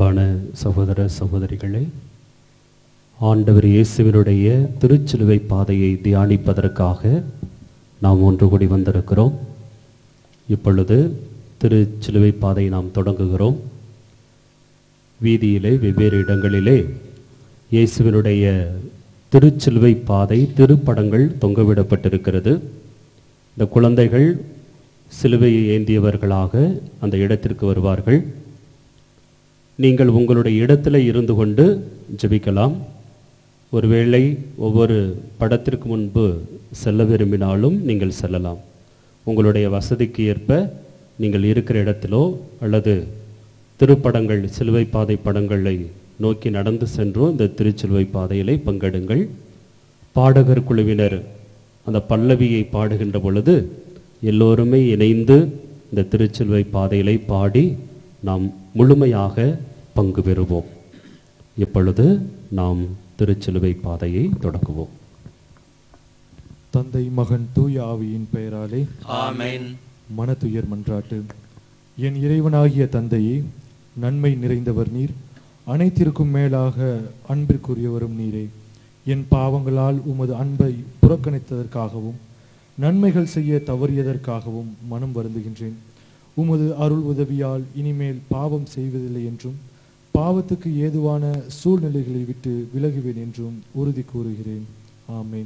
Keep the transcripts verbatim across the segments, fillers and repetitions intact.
அன்பான சகோதர சகோதரிகளே, ஆண்டவர் இயேசுவினுடைய திருச்சிலுவை பாதையை தியானிப்பதற்காக நாம் ஒன்று கூடி வந்திருக்கிறோம். இப்பொழுது திருச்சிலுவை பாதையை நாம் தொடங்குகிறோம். வீதியிலே வெவ்வேறு இடங்களிலே இயேசுவினுடைய திருச்சிலுவை பாதை திருப்படங்கள் தொங்கவிடப்பட்டிருக்கிறது. இந்த குழந்தைகள் சிலுவையை ஏந்தியவர்களாக அந்த இடத்திற்கு வருவார்கள். நீங்கள் உங்களுடைய இடத்துல இருந்து கொண்டு ஜெபிக்கலாம். ஒருவேளை ஒவ்வொரு படத்திற்கு முன்பு செல்ல விரும்பினாலும் நீங்கள் செல்லலாம். உங்களுடைய வசதிக்கு ஏற்ப நீங்கள் இருக்கிற இடத்திலோ அல்லது திருப்படங்கள் சிலுவை பாதை படங்களை நோக்கி நடந்து சென்றோ இந்த திருச்சிலுவை பாதையிலே பங்கெடுங்கள். பாடகர் குழுவினர் அந்த பல்லவியை பாடுகின்ற பொழுது எல்லோருமே இணைந்து இந்த திருச்சிலுவை பாதையிலே பாடி நாம் முழுமையாக பங்கு பெறுவோம். இப்பொழுது நாம் திருச்சிலுவை பாதையை தொடங்குவோம். தந்தை மகன் தூய ஆவியின் பெயராலே ஆமென். மனதுயர் மன்றாட்டு. என் இறைவனாகிய தந்தையே, நன்மை நிறைந்தவர் நீர், அனைத்திற்கும் மேலாக அன்பிற்குரியவரும் நீரே. என் பாவங்களால் உமது அன்பை புறக்கணித்ததற்காகவும் நன்மைகள் செய்ய தவறியதற்காகவும் மனம் வருந்துகின்றேன். உமது அருள் உதவியால் இனிமேல் பாவம் செய்வதில்லை என்றும் பாவத்துக்கு ஏதுவான சூழ்நிலைகளை விட்டு விலகுவேன் என்றும் உறுதி கூறுகிறேன். ஆமென்.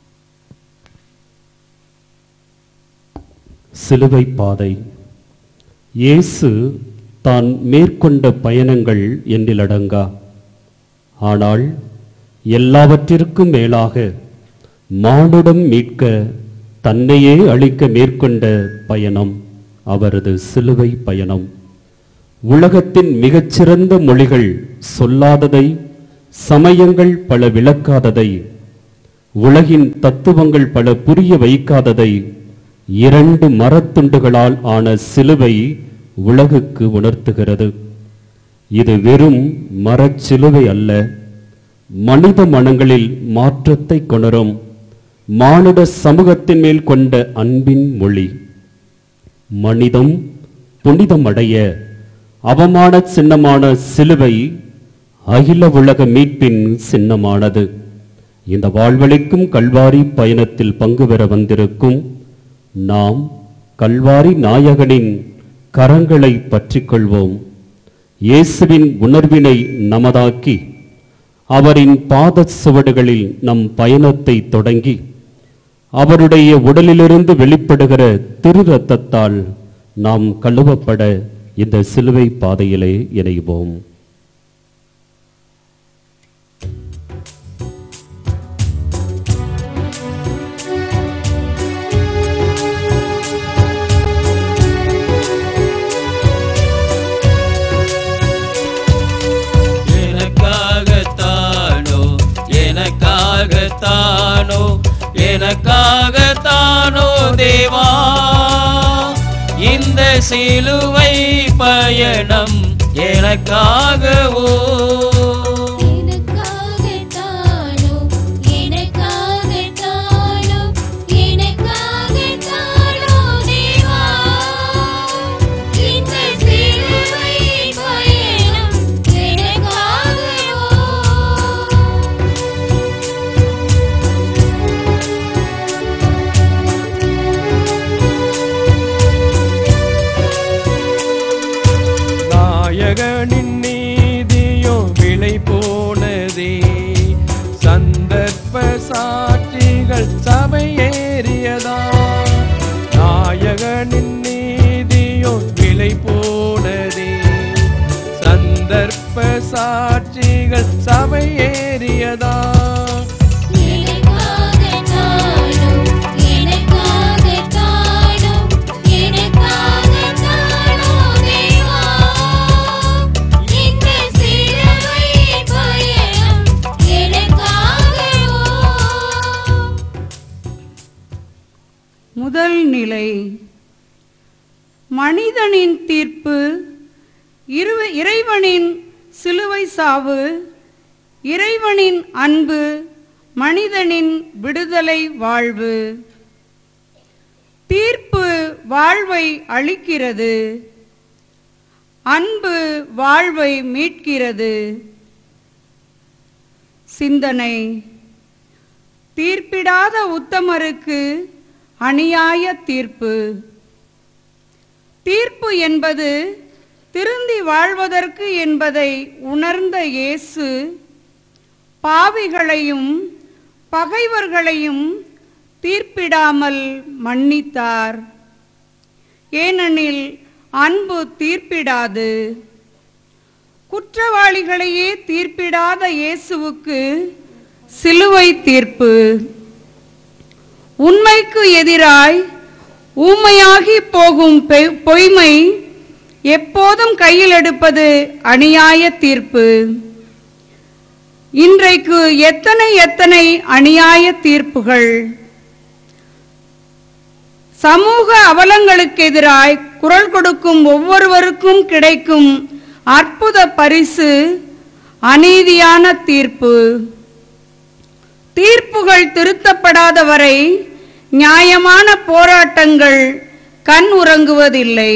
சிலுவை பாதை. இயேசு தான் மேற்கொண்ட பயணங்கள் எண்ணிலடங்கா. ஆனால் எல்லாவற்றிற்கும் மேலாக மானுடம் மீட்க தன்னையே அளிக்க மேற்கொண்ட பயணம் அவரது சிலுவை பயணம். உலகத்தின் மிகச்சிறந்த மொழிகள் சொல்லாததை, சமயங்கள் பல விளக்காததை, உலகின் தத்துவங்கள் பல புரிய வைக்காததை இரண்டு மரத்துண்டுகளால் ஆன சிலுவை உலகுக்கு உணர்த்துகிறது. இது வெறும் மரச்சிலுவை அல்ல, மனித மனங்களில் மாற்றத்தை கொணரும் மானுட சமூகத்தின் மேல் கொண்ட அன்பின் மொழி. மனிதம் புனிதமடைய அவமான சின்னமான சிலுவை அகில உலக மீட்பின் சின்னமானது. இந்த வாழ்வளிக்கும் கல்வாரி பயணத்தில் பங்கு பெற வந்திருக்கும் நாம் கல்வாரி நாயகனின் கரங்களை பற்றிக் கொள்வோம். இயேசுவின் உணர்வினை நமதாக்கி அவரின் பாத சுவடுகளில் நம் பயணத்தை தொடங்கி அவருடைய உடலிலிருந்து வெளிப்படுகிற திரு இரத்தத்தால் நாம் கழுவப்பட இந்த சிலுவை பாதையிலே இணைவோம். எனக்காகத்தானோ எனக்காகத்தானோ எனக்காகத்தானோ தேவா இந்த சிலுவை பயணம் எனக்காகவோ எனக்காகத்தானோ எனக்காகத்தானோ எனக்காகத்தானோ தேவா இந்த சிலுவை பயணம் எனக்காகவோ. நாயகனின் நீதியோ விலை போனதே, சந்தர்ப்ப சாட்சிகள் சபையேறியதா. நாயகனின் நீதியோ விலை போனதே, சந்தர்ப்ப சாட்சிகள் சபையேறியதா. எனக்காகத்தானோ எனக்காகத்தானோ எனக்காகத்தானோ தேவா இந்த சிலுவை பயணம் எனக்காகவோ. முதல் நிலை. மனிதனின் தீர்ப்பு, இரு- இறைவனின் சிலுவை சாவு, இறைவனின் அன்பு, மனிதனின் விடுதலை வாழ்வு. தீர்ப்பு வாழ்வை அளிக்கிறது, அன்பு வாழ்வை மீட்கிறது. சிந்தனை: தீர்ப்பிடாத உத்தமருக்கு அநியாய தீர்ப்பு. தீர்ப்பு என்பது திருந்தி வாழ்வதற்கு என்பதை உணர்ந்த இயேசு பாவிகளையும் பகைவர்களையும் தீர்ப்பிடாமல் மன்னித்தார். ஏனெனில் அன்பு தீர்ப்பிடாது. குற்றவாளிகளையே தீர்ப்பிடாத இயேசுவுக்கு சிலுவை தீர்ப்பு. உண்மைக்கு எதிராய் ஊமையாகி போகும் பொய்மை எப்போதும் கையில் எடுப்பது அநியாய தீர்ப்பு. இன்றைக்கு எத்தனை எத்தனை அநியாய தீர்ப்புகள்! சமூக அவலங்களுக்கு எதிராய் குரல் கொடுக்கும் ஒவ்வொருவருக்கும் கிடைக்கும் அற்புத பரிசு அநீதியான தீர்ப்பு. தீர்ப்புகள் திருத்தப்படாத வரை நியாயமான போராட்டங்கள் கண் உறங்குவதில்லை.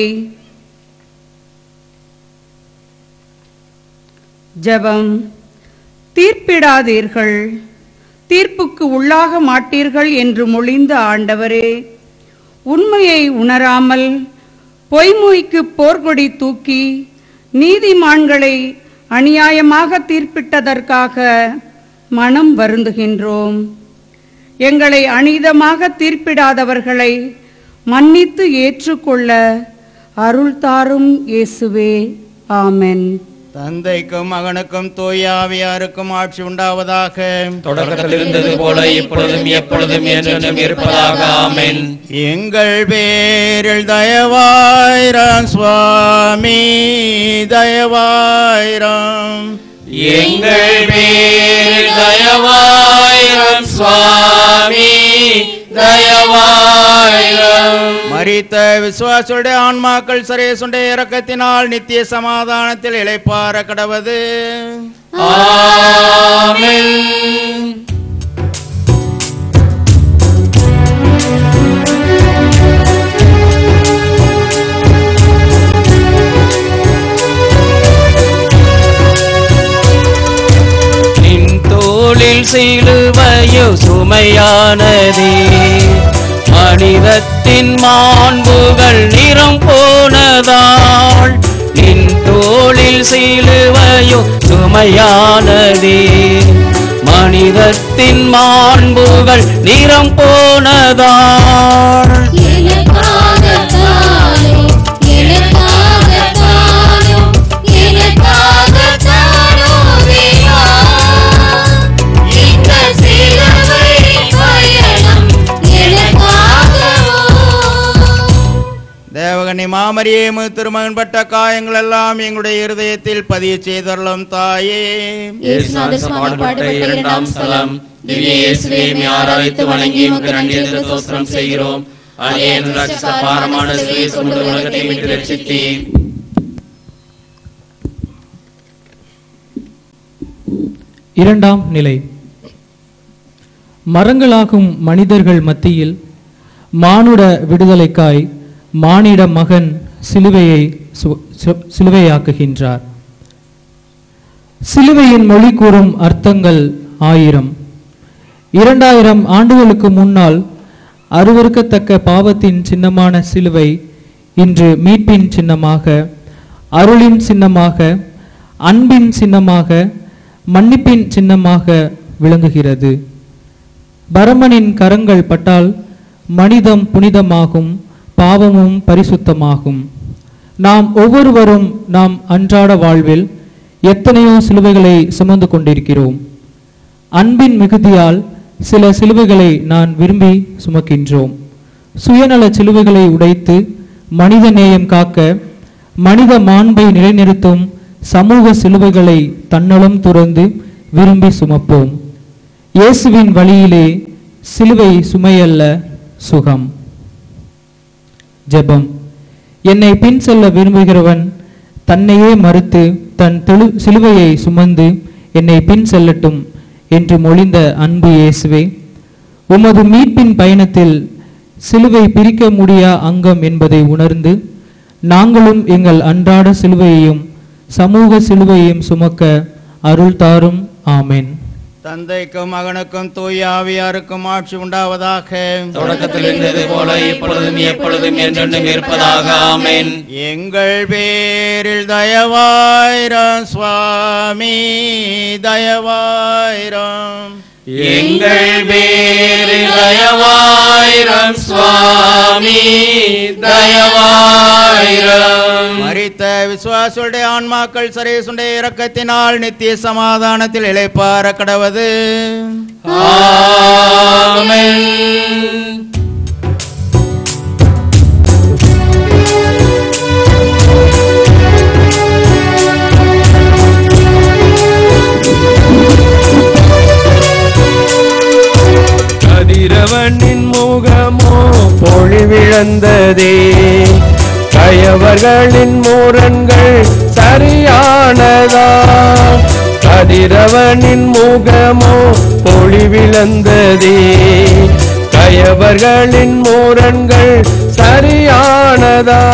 ஜெபம். தீர்ப்பிடாதீர்கள், தீர்ப்புக்கு உள்ளாக மாட்டீர்கள் என்று மொழிந்த ஆண்டவரே, உண்மையை உணராமல் பொய்மொழிக்கு போர்கொடி தூக்கி நீதிமான்களை அநியாயமாக தீர்ப்பிட்டதற்காக மனம் வருந்துகின்றோம். எங்களை அநீதமாக தீர்ப்பிடாதவர்களை மன்னித்து ஏற்றுக்கொள்ள அருள் தாரும் இயேசுவே. ஆமென். தந்தைக்கும் மகனுக்கும் தூய ஆவியாருக்கும் ஆட்சி உண்டாவதாக. தொடக்கத்தில் இருந்தது போல இப்பொழுதும் எப்பொழுதும் என்றும் இருப்பதாக. ஆமென். எங்கள் பேரில் தயவாயிரம் சுவாமி, தயவாயிரம். எங்கள் பேரில் தயவாயிரம் சுவாமி, தயவாயிரம். மரித்த விசுவாசுடைய ஆன்மாக்கள் சரேசுடைய இரக்கத்தினால் நித்திய சமாதானத்தில் இளைப்பாற கடவது. ஆமென். நின் தோளில் சிலுவையோ சுமையானதே, மனிதத்தின் மாண்புகள் நிறம் போனதால். நின் தோளில் சிலுவையோ சுமையானதே, மனிதத்தின் மாண்புகள் நிறம் போனதால். எனக்காகத்தானோ, எனக்காகத்தானோ, எனக்காகத்தானோ தேவா, இந்த சிலுவை பயணம் எனக்காகவோ. தேவகனி மாமரியே, திருமகன் பட்ட காயங்கள் எல்லாம் எங்களுடைய இருதயத்தில் பதிய செய்தருளும் தாயே. இயேசுநாதர் சுவாமி பாடுபட்ட இரண்டாம் ஸ்தலம். திவ்ய இயேசுவே, உம்மை ஆராதித்து வணங்கி உமக்கு நன்றி ஸ்தோத்திரம் செய்கிறோம். அடியேன் இரட்சக பாரமான சிலுவையை சுமந்து உலகத்தை மீட்டு ரட்சித்தீர். இரண்டாம் நிலை. மரங்களாகும் மனிதர்கள் மத்தியில் மானுட விடுதலைக்காய் மானிட மகன் சிலுவையை சு- சு- சிலுவையாக்குகின்றார். சிலுவையின் மொழி கூறும் அர்த்தங்கள் ஆயிரம். இரண்டாயிரம் ஆண்டுகளுக்கு முன்னால் அருவருக்கத்தக்க பாவத்தின் சின்னமான சிலுவை இன்று மீட்பின் சின்னமாக, அருளின் சின்னமாக, அன்பின் சின்னமாக, மன்னிப்பின் சின்னமாக விளங்குகிறது. பரமனின் கரங்கள் பட்டால் மனிதம் புனிதமாகும், பாவமும் பரிசுத்தமாகும். நாம் ஒவ்வொருவரும் நாம் அன்றாட வாழ்வில் எத்தனையோ சிலுவைகளை சுமந்து கொண்டிருக்கிறோம். அன்பின் மிகுதியால் சில சிலுவைகளை நான் விரும்பி சுமக்கின்றோம். சுயநல சிலுவைகளை உடைத்து மனித நேயம் காக்க, மனித மாண்பை நிலைநிறுத்தும் சமூக சிலுவைகளை தன்னலம் துறந்து விரும்பி சுமப்போம். இயேசுவின் வழியிலே சிலுவை சுமையல்ல, சுகம். ஜெபம். என்னை பின் செல்ல விரும்புகிறவன் தன்னையே மறுத்து தன் தெளு சிலுவையை சுமந்து என்னை பின் செல்லட்டும் என்று மொழிந்த அன்பு இயேசுவே, உமது மீட்பின் பயணத்தில் சிலுவை பிரிக்க முடியா அங்கம் என்பதை உணர்ந்து நாங்களும் எங்கள் அன்றாட சிலுவையையும் சமூக சிலுவையையும் சுமக்க அருள் தாரும். ஆமென். தந்தைக்கும் மகனுக்கும் தூய ஆவியாருக்கும் ஆட்சி உண்டாவதாக. தொடக்கத்தில் இருந்தது போல இப்பொழுதும் எப்பொழுதும் என்றென்றும் இருப்பதாக. ஆமென். எங்கள் பேரில் தயவாயிரம் சுவாமி, தயவாயிரம். எங்கள் பேரில் தயவாயிரம் சுவாமி, தயவாயிரம். மரித்த விசுவாசுடைய ஆன்மாக்கள் சரேசுடைய இரக்கத்தினால் நித்திய சமாதானத்தில் இளைப்பார கடவது. ஆமென். கதிரவனின் முகமோ பொழிவிழந்ததே, கயவர்களின் முரண்கள் சரியானதா. கதிரவனின் முகமோ பொழிவிழந்ததே, கயவர்களின் முரண்கள் சரியானதா.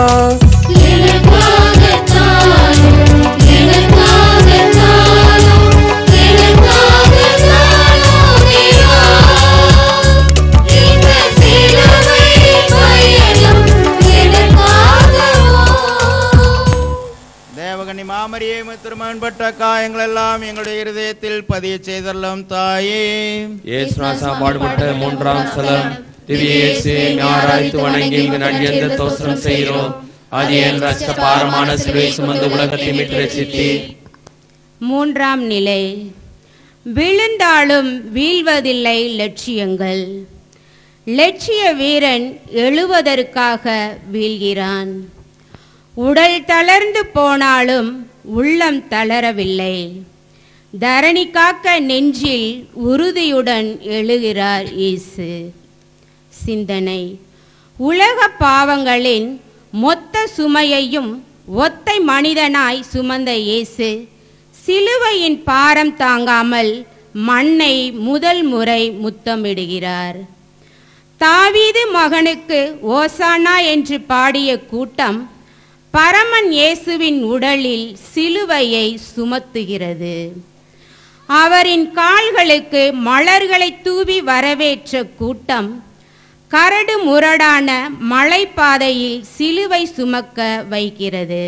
மாமரியே திருமணப்பட்ட காயங்கள் எல்லாம் எங்களுடைய இருதயத்தில் பதிய செய்தல்லும் தாயே. இயேசுநாதா பாடுபட்ட மூன்றாம் ஸ்தலம் திவ்ய இயேசுவை ஆராய்த்து வணங்கி நன்றியந்த தோஸ்திரம் செய்கிறோம். அது என் ரட்சக பாரமான சிலுவை சுமந்து உலகத்தை மீட்டு ரட்சித்தீர். மூன்றாம் நிலை. விழுந்தாலும் வீழ்வதில்லை லட்சியங்கள். லட்சிய வீரன் எழுவதற்காக வீழ்கிறான். உடல் தளர்ந்து போனாலும் உள்ளம் தளரவில்லை. தரணி காக்க நெஞ்சில் உறுதியுடன் எழுகிறார் இயேசு. சிந்தனை. உலக பாவங்களின் மொத்த சுமையையும் ஒத்தை மனிதனாய் சுமந்த இயேசு சிலுவையின் பாரம் தாங்காமல் மண்ணை முதல் முறை முத்தமிடுகிறார். தாவீது மகனுக்கு ஓசானா என்று பாடிய கூட்டம் பரமன் இயேசுவின் உடலில் சிலுவையை சுமத்துகிறது. அவரின் கால்களுக்கு மலர்களை தூவி வரவேற்ற கூட்டம் கரடு முரடான மலைப்பாதையில் சிலுவை சுமக்க வைக்கிறது.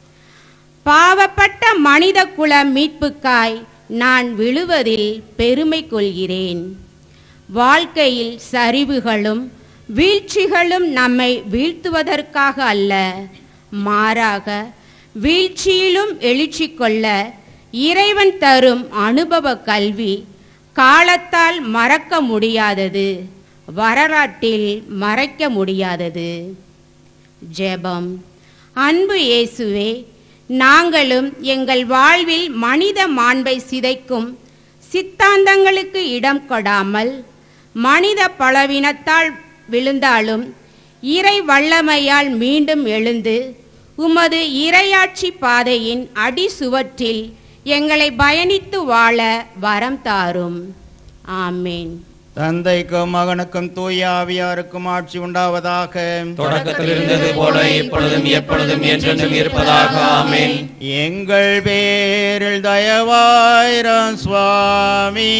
பாவப்பட்ட மனித குல மீட்புக்காய் நான் விழுவதில் பெருமை கொள்கிறேன். வாழ்க்கையில் சரிவுகளும் வீழ்ச்சிகளும் நம்மை வீழ்த்துவதற்காக அல்ல, மாறாக வீழ்ச்சியிலும் எழுச்சி கொள்ள இறைவன் தரும் அனுபவ கல்வி காலத்தால் மறக்க முடியாதது, வரலாற்றில் மறைக்க முடியாதது. ஜெபம். அன்பு இயேசுவே, நாங்களும் எங்கள் வாழ்வில் மனித மாண்பை சிதைக்கும் சித்தாந்தங்களுக்கு இடம் கொடாமல் மனித பலவீனத்தால் விழுந்தாலும் இறை வல்லமையால் மீண்டும் எழுந்து உமது இறையாட்சி பாதையின் அடி சுவற்றில் எங்களை பயணித்து வாழ வரம் தாரும். ஆமேன். தந்தைக்கும் மகனுக்கும் தூய ஆவியாருக்கும் ஆட்சி உண்டாவதாக. தொடக்கத்தில் இருந்தது போல இப்பொழுதும் எப்பொழுதும் என்றென்றும் இருப்பதாக. ஆமென். எங்கள் பேரில் தயவாயிரம் சுவாமி,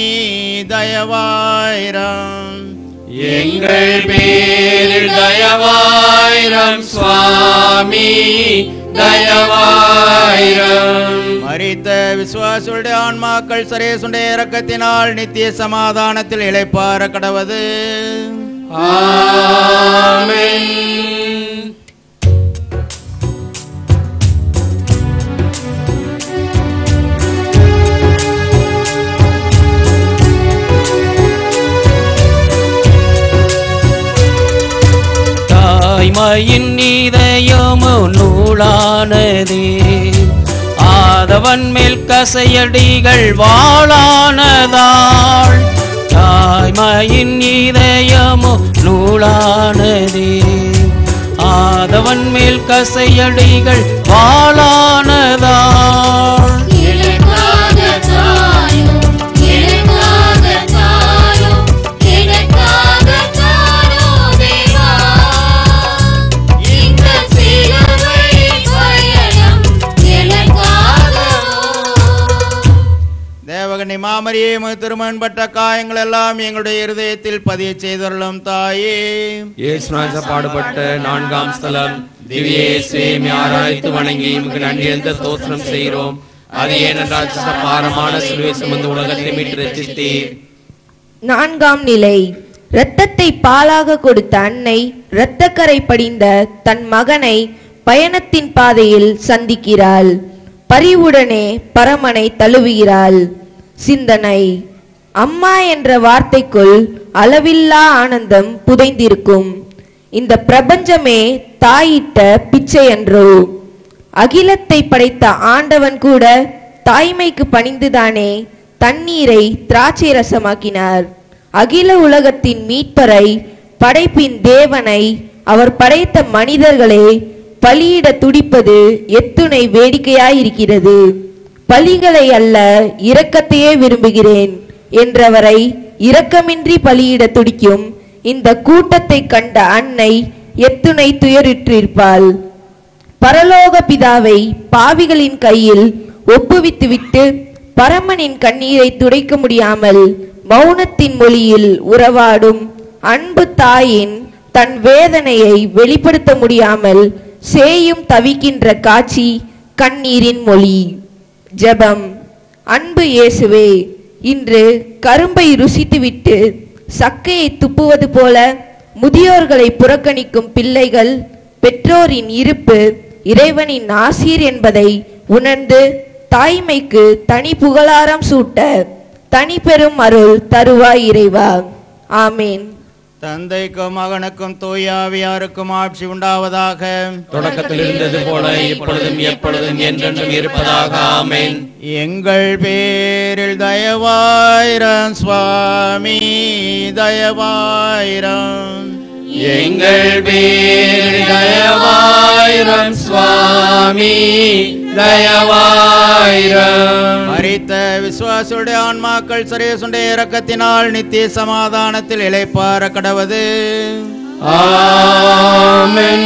தயவாயிரம். எங்கள் பேரில் தயவாயிரம் சுவாமி, தயவாயிரம். மரித்த விசுவாசுடைய ஆன்மாக்கள் சரேசுடைய இரக்கத்தினால் நித்திய சமாதானத்தில் இளைப்பார கடவது. ஆமென். தாய்மையின் இதயமோ நூலானதே, ஆதவன் மேல் கசையடிகள் வாளானதாள். தாய்மையின் இதயமோ நூலானதே, ஆதவன் மேல் கசையடிகள் வாளானதாள். சிலுவை தேவகனி மாமரியே திருமகன் பட்ட காயங்கள் எல்லாம் எங்களுடைய இருதயத்தில் பதிய செய்தருளும் தாயே. இயேசுநாத பாடுபட்ட நான்காம் ஸ்தலம். திவ்ய இயேசுவே ஆராய்த்து வணங்கி உமக்கு நன்றி என்ற ஸ்தோத்திரம் செய்கிறோம். அது ஏனென்றால் பாரமான சிலுவை சுமந்து உலகத்தை மீட்டு ரட்சித்தீர். நான்காம் நிலை. இரத்தத்தை பாலாக கொடுத்த அன்னை இரத்தக்கரை படிந்த தன் மகனை பயணத்தின் பாதையில் சந்திக்கிறாள். பரிவுடனே பரமனை தழுவுகிறாள். சிந்தனை. அம்மா என்ற வார்த்தைக்குள் அளவில்லா ஆனந்தம் புதைந்திருக்கும். இந்த பிரபஞ்சமே தாயிட்ட பிச்சை என்றோ. அகிலத்தை படைத்த ஆண்டவன் கூட தாய்மைக்கு பணிந்துதானே தண்ணீரை திராட்சை ரசமாக்கினார். அகில உலகத்தின் மீட்பரை, படைப்பின் தேவனை, அவர் படைத்த மனிதர்களே பலியிட துடிப்பது எத்துணை வேடிக்கையாயிருக்கிறது. பலிகளை அல்ல இரக்கத்தையே விரும்புகிறேன் என்றவரை இரக்கமின்றி பலியிட துடிக்கும் இந்த கூட்டத்தை கண்ட அன்னை எத்துணை துயருற்றிருப்பாள். பரலோக பிதாவை பாவிகளின் கையில் ஒப்புவித்துவிட்டு பரமனின் கண்ணீரை துடைக்க முடியாமல் மௌனத்தின் மொழியில் உறவாடும் அன்பு தாயின் தன் வேதனையை வெளிப்படுத்த முடியாமல் சேயும் தவிக்கின்ற காட்சி கண்ணீரின் மொழி. ஜெபம். அன்பு இயேசுவே, இன்று கரும்பை ருசித்துவிட்டு சக்கையை துப்புவது போல முதியோர்களை புறக்கணிக்கும் பிள்ளைகள் பெற்றோரின் இருப்பு இறைவனின் ஆசீர் என்பதை உணர்ந்து தாய்மைக்கு தனி புகழாரம் சூட்ட தனி பெரும் அருள் தருவாய் இறைவா. ஆமேன். தந்தைக்கும் மகனுக்கும் தூயாவியாருக்கும் ஆட்சி உண்டாவதாக. தொடக்கத்தில் இருந்தது போல இப்பொழுதும் எப்பொழுதும் என்றென்றும் இருப்பதாக. ஆமென். எங்கள் பேரில் தயவாயிரம் சுவாமி, தயவாயிரம். எங்கள் பேரில் தயவாயிரம் சுவாமி, தயவாயிரம். மரித்த விசுவாசுடைய ஆன்மாக்கள் சரேசுடைய இரக்கத்தினால் நித்திய சமாதானத்தில் இளைப்பாற கடவது. ஆமென்.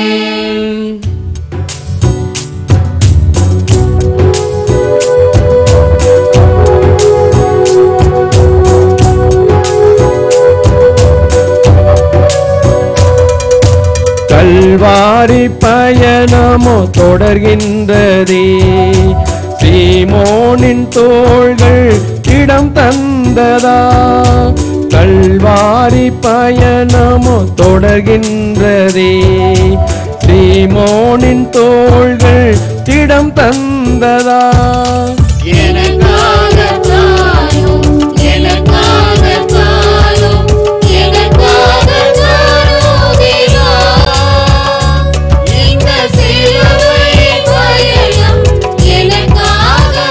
கல்வாரி பயணமோ தொடர்கின்றதே, சீமோனின் தோள்கள் இடம் தந்ததா. கல்வாரி பயணமோ தொடர்கின்றதே, சீமோனின் தோள்கள் இடம் தந்ததா. எனக்காக தாயும், எனக்காக தாயும், எனக்காக தாருகிறார். இந்த சிலுவை பயணம் எனக்காக.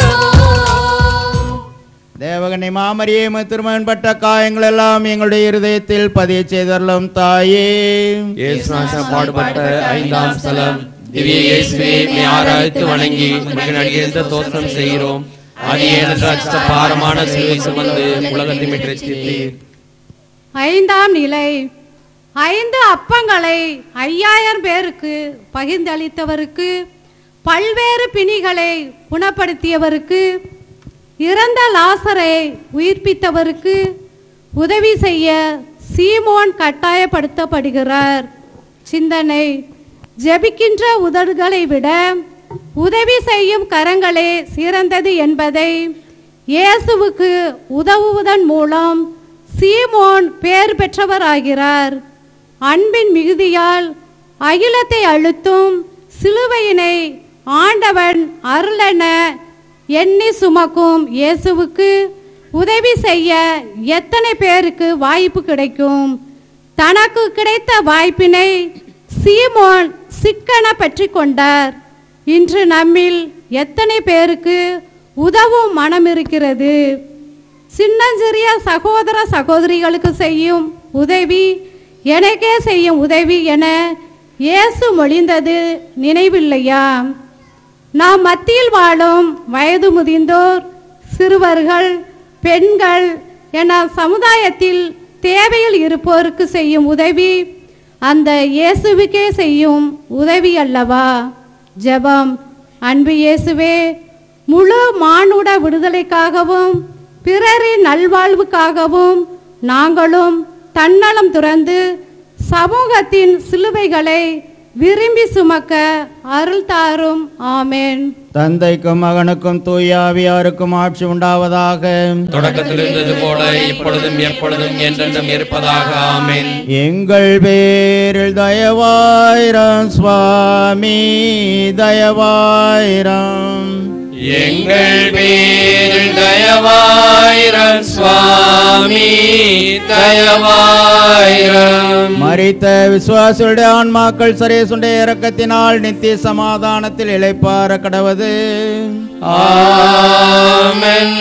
தேவகனி மாமரியே திருமகன் பட்ட காயங்கள் எல்லாம் எங்களுடைய இருதயத்தில் பதிய செய்தருளும் தாயே. இயேசுநாத பாடுபட்ட ஐந்தாம் ஸ்தலம். திவ்ய இயேசுவே ஆராய்த்து வணங்கி உமக்கு நன்றி என்ற ஸ்தோத்திரம் செய்கிறோம். அது ஏனென்றால் பாரமான சிலுவை சுமந்து உலகத்தை மீட்டு ரட்சித்தீர். ஐந்தாம் நிலை. ஐந்து அப்பங்களை ஐயாயிரம் பேருக்கு பகிர்ந்தளித்தவருக்கு, பல்வேறு பிணிகளை குணப்படுத்தியவருக்கு, இறந்த லாசரை உயிர்ப்பித்தவருக்கு உதவி செய்ய சீமோன் கட்டாயப்படுத்தப்படுகிறார். சிந்தனை. ஜெபிக்கின்ற உதடுகளை விட உதவி செய்யும் கரங்களே சிறந்தது என்பதை இயேசுவுக்கு உதவுவதன் மூலம் சீமோன் பேர் பெற்றவராகிறார். அன்பின் மிகுதியால் அகிலத்தை அழுத்தும் சிலுவையினை ஆண்டவன் அருளென எண்ணி சுமக்கும் இயேசுவுக்கு உதவி செய்ய எத்தனை பேருக்கு வாய்ப்பு கிடைக்கும்? தனக்கு கிடைத்த வாய்ப்பினை சீமோன் சிக்கன பற்றி கொண்டார். இன்று நம்மில் எத்தனை பேருக்கு உதவும் மனம் இருக்கிறது? சின்னஞ்சிறிய சகோதர சகோதரிகளுக்கு செய்யும் உதவி எனக்கே செய்யும் உதவி என இயேசு மொழிந்தது நினைவில்லையா? நாம் மத்தியில் வாழும் வயது முதிர்ந்தோர், சிறுவர்கள், பெண்கள் என சமுதாயத்தில் தேவையில் இருப்போருக்கு செய்யும் உதவி அந்த இயேசுவுக்கே செய்யும் உதவி அல்லவா? ஜெபம். அன்பு இயேசுவே, முழு மானுட விடுதலைக்காகவும் பிறரின் நல்வாழ்வுக்காகவும் நாங்களும் தன்னலம் துறந்து சமூகத்தின் சிலுவைகளை விரும்பி சுமக்க அருள் தாரும். ஆமென். தந்தைக்கும் மகனுக்கும் தூய ஆவியாருக்கும் ஆட்சி உண்டாவதாக. தொடக்கத்தில் இருந்தது போல இப்பொழுதும் எப்பொழுதும் என்றென்றும் இருப்பதாக. ஆமென். எங்கள் பேரில் தயவாயிரம் சுவாமி, தயவாயிரம். எங்கள் பேரில் தயவாயிரம் சுவாமி, தயவாயிரம். மரித்த விசுவாசியுடைய ஆன்மாக்கள் சரேசுடைய இரக்கத்தினால் நித்திய சமாதானத்தில் இளைப்பாற கடவது. ஆமென்.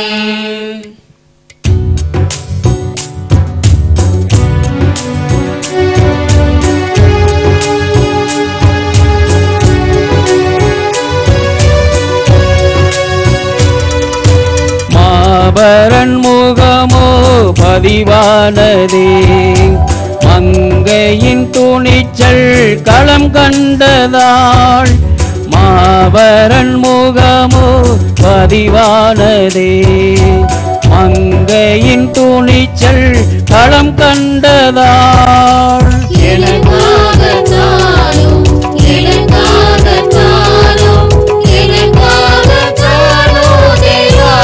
மாபரன் முகமோ பதிவானதே, மங்கையின் துணிச்சல் களம் கண்டதாள். மாபரன் முகமோ பதிவானதே, மங்கையின் துணிச்சல் களம் கண்டதாள். எனக்காகத்தாலும் எனக்காகத்தாலும் எனக்காகத்தாலும் தேவா,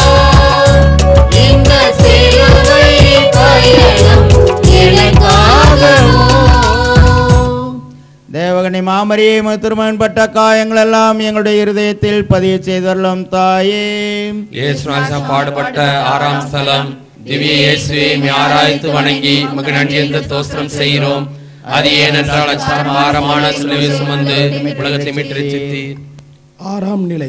இந்த சிலுவை பயணம் எனக்காகவோ. தேவகனி மாமரியே திருமணப்பட்ட காயங்கள் எல்லாம் எங்களுடைய இருதயத்தில் பதிய செய்தருளும் தாயே. இயேசு பாடுபட்ட ஆறாம் ஸ்தலம் திவ்ய இயேசுவை ஆராய்த்து வணங்கி மிக நன்றி என்று தோஸ்திரம் செய்கிறோம். அது ஏனென்றால் அச்சாரமான சிலுவை சுமந்து உலகத்தை மீட்டு ரட்சித்தீர். ஆறாம் நிலை.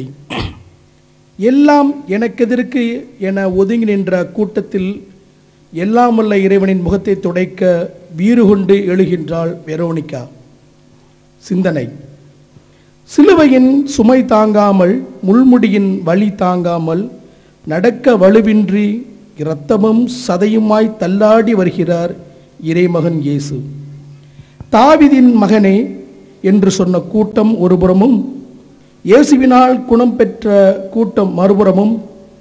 எல்லாம் எனக்கெதிர்க்கு என ஒதுங்கி நின்ற கூட்டத்தில் எல்லாமல்ல இறைவனின் முகத்தை துடைக்க வீறு கொண்டு எழுகின்றாள் வெரோனிகா. சிந்தனை. சிலுவையின் சுமை தாங்காமல், முள்முடியின் வலி தாங்காமல், நடக்க வலுவின்றி இரத்தமும் சதையுமாய் தள்ளாடி வருகிறார் இறைமகன் இயேசு. தாவீதின் மகனே என்று சொன்ன கூட்டம் ஒருபுறமும், இயேசுவினால் குணம் பெற்ற கூட்டம் மறுபுறமும்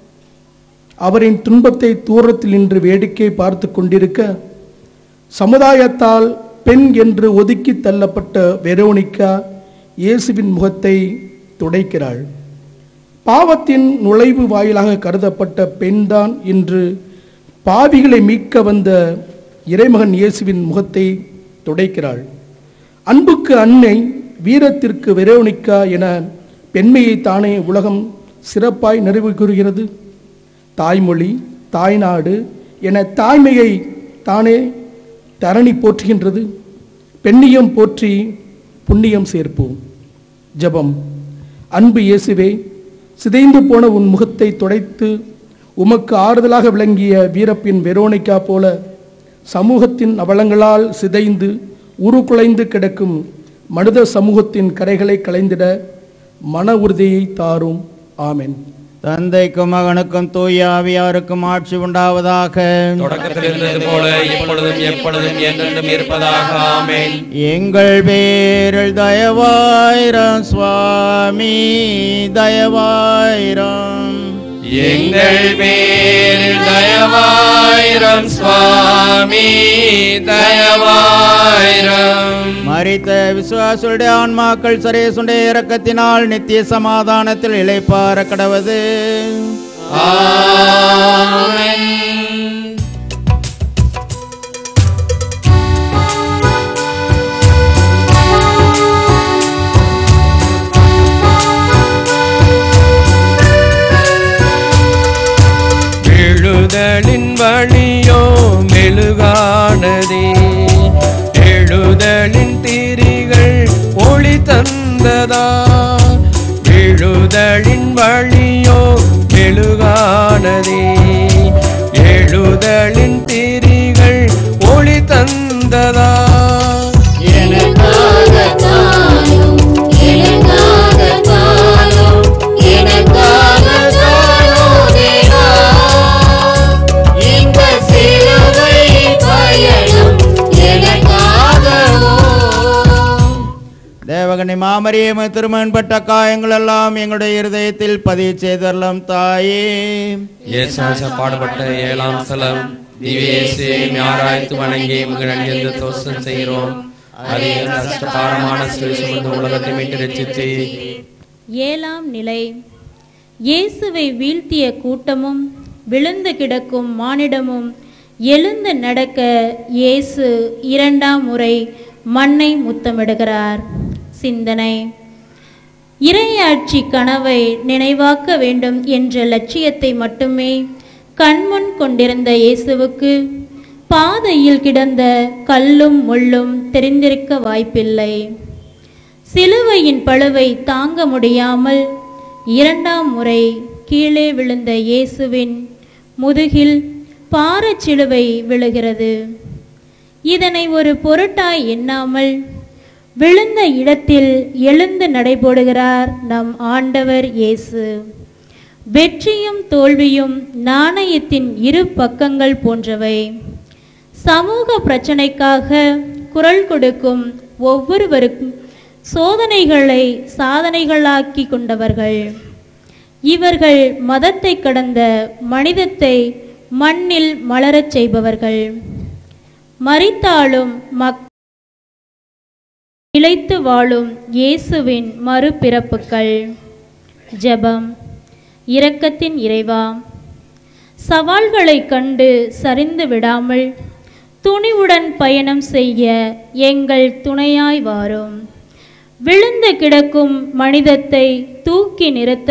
அவரின் துன்பத்தை தூரத்தில் நின்று வேடிக்கை பார்த்து கொண்டிருக்க, சமுதாயத்தால் பெண் என்று ஒதுக்கி தள்ளப்பட்ட வெரோனிகா இயேசுவின் முகத்தை துடைக்கிறாள். பாவத்தின் நுழைவு வாயிலாக கருதப்பட்ட பெண்தான் இன்று பாவிகளை மீட்க வந்த இறைமகன் இயேசுவின் முகத்தை துடைக்கிறாள். அன்புக்கு அன்னை, வீரத்திற்கு வெரோனிகா என பெண்மையை தானே உலகம் சிறப்பாய் நிறைவு கூறுகிறது. தாய்மொழி, தாய்நாடு என தாய்மையை தானே தரணி போற்றுகின்றது. பெண்ணியம் போற்றி புண்ணியம் சேர்ப்போம். ஜெபம். அன்பு இயேசுவே, சிதைந்து போன உன் முகத்தை துடைத்து உமக்கு ஆறுதலாக விளங்கிய வீரப்பின் வெரோனிகா போல சமூகத்தின் அவலங்களால் சிதைந்து உருக்குலைந்து கிடக்கும் மனித சமூகத்தின் கரைகளை களைந்திட மன உறுதியை தாரும். ஆமென். தந்தைக்கும் மகனுக்கும் தூய ஆவியாருக்கும் ஆட்சி உண்டாவதாக. தொடக்கத்தில் இருந்தது போல இப்பொழுதும் எப்பொழுதும் என்றென்றும் இருப்பதாக. ஆமென். எங்கள் பேரில் தயவாயிரம் சுவாமி, தயவாயிரம். எங்கள் பேரில் தயவாயிரம் சுவாமி, தயவாயிரம். மரித்த விசுவாசுடைய ஆன்மாக்கள் சரேசுடைய இரக்கத்தினால் நித்திய சமாதானத்தில் இளைப்பாற கடவது. ஆமென். எழுதலின் வழியோ மெழுகானதே, எழுதலின் திரிகள் ஒளி தந்ததா. எழுதலின் வழியோ மெழுகானதே, எழுதலின் திரிகள் ஒளி தந்ததா. எனக்காகத்தாலும் எனக்காகத்தாலும் எனக்காகத்தாலும் தேவா, இந்த சிலுவை பயணம் எனக்காகவோ. தேவகனி மா மாமரியம் திருமணப்பட்ட காயங்கள் எல்லாம் எங்களுடைய இருதயத்தில் பதிய செய்தரலாம் தாயே. இயேசு பாடுபட்ட ஏழாம் ஸ்தலம் திவ்யேசுவை ஆராய்த்து வணங்கி உமக்கு நன்றி தோஸ்தம் செய்கிறோம். அதே கஷ்டபாரமான சிலுவை சுமந்து உலகத்தை மீட்டு ரட்சித்து. ஏழாம் நிலை. இயேசுவை வீழ்த்திய கூட்டமும் விழுந்து கிடக்கும் மானிடமும் எழுந்து நடக்க இயேசு இரண்டாம் முறை மண்ணை முத்தமிடுகிறார். சிந்தனை. இறையாட்சி கனவை நினைவாக்க வேண்டும் என்ற லட்சியத்தை மட்டுமே கண்முன் கொண்டிருந்த இயேசுவுக்கு பாதையில் கிடந்த கல்லும் முள்ளும் தெரிந்திருக்க வாய்ப்பில்லை. சிலுவையின் பளுவை தாங்க முடியாமல் இரண்டாம் முறை கீழே விழுந்த இயேசுவின் முதுகில் பாரச்சிலுவை விழுகிறது. இதனை ஒரு பொருட்டாய் எண்ணாமல் விழுந்த இடத்தில் எழுந்து நடைபோடுகிறார் நம் ஆண்டவர் இயேசு. வெற்றியும் தோல்வியும் நாணயத்தின் இரு பக்கங்கள் போன்றவை. சமூக பிரச்சனைக்காக குரல் கொடுக்கும் ஒவ்வொருவருக்கும் சோதனைகளை சாதனைகளாக்கி கொண்டவர்கள் இவர்கள். மதத்தை கடந்த மனிதத்தை மண்ணில் மலரச் செய்பவர்கள். மரித்தாலும் மக் இழைத்து வாழும் இயேசுவின் மறுபிறப்புகள். ஜெபம். இரக்கத்தின் இறைவா, சவால்களை கண்டு சரிந்து விடாமல் துணிவுடன் பயணம் செய்ய எங்கள் துணையாய் வாரும். விழுந்து கிடக்கும் மனிதத்தை தூக்கி நிறுத்த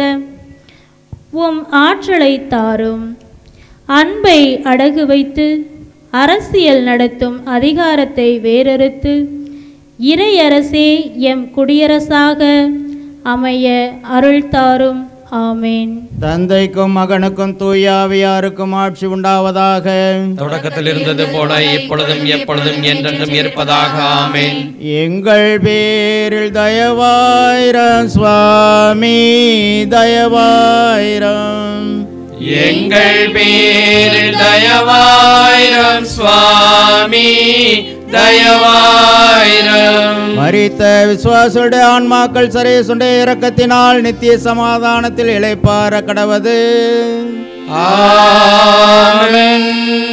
உம் ஆற்றலை தாரும். அன்பை அடகு வைத்து அரசியல் நடத்தும் அதிகாரத்தை வேறறுத்து இறையரசே எம் குடியரசாக அமைய அருள் தாரும். ஆமேன். தந்தைக்கும் மகனுக்கும் தூய ஆவியாருக்கும் ஆட்சி உண்டாவதாக. தொடக்கத்தில் இருந்தது போல இப்பொழுதும் எப்பொழுதும் என்றென்றும் இருப்பதாக. ஆமேன். எங்கள் பேரில் தயவாயிரம் சுவாமி, தயவாயிரம். எங்கள் பேரில் தயவாயிரம் சுவாமி, தயவாயிரம். மரித்த விசுவாசுடைய ஆன்மாக்கள் சரேசுடைய இரக்கத்தினால் நித்திய சமாதானத்தில் இளைப்பார கடவது. ஆமென்.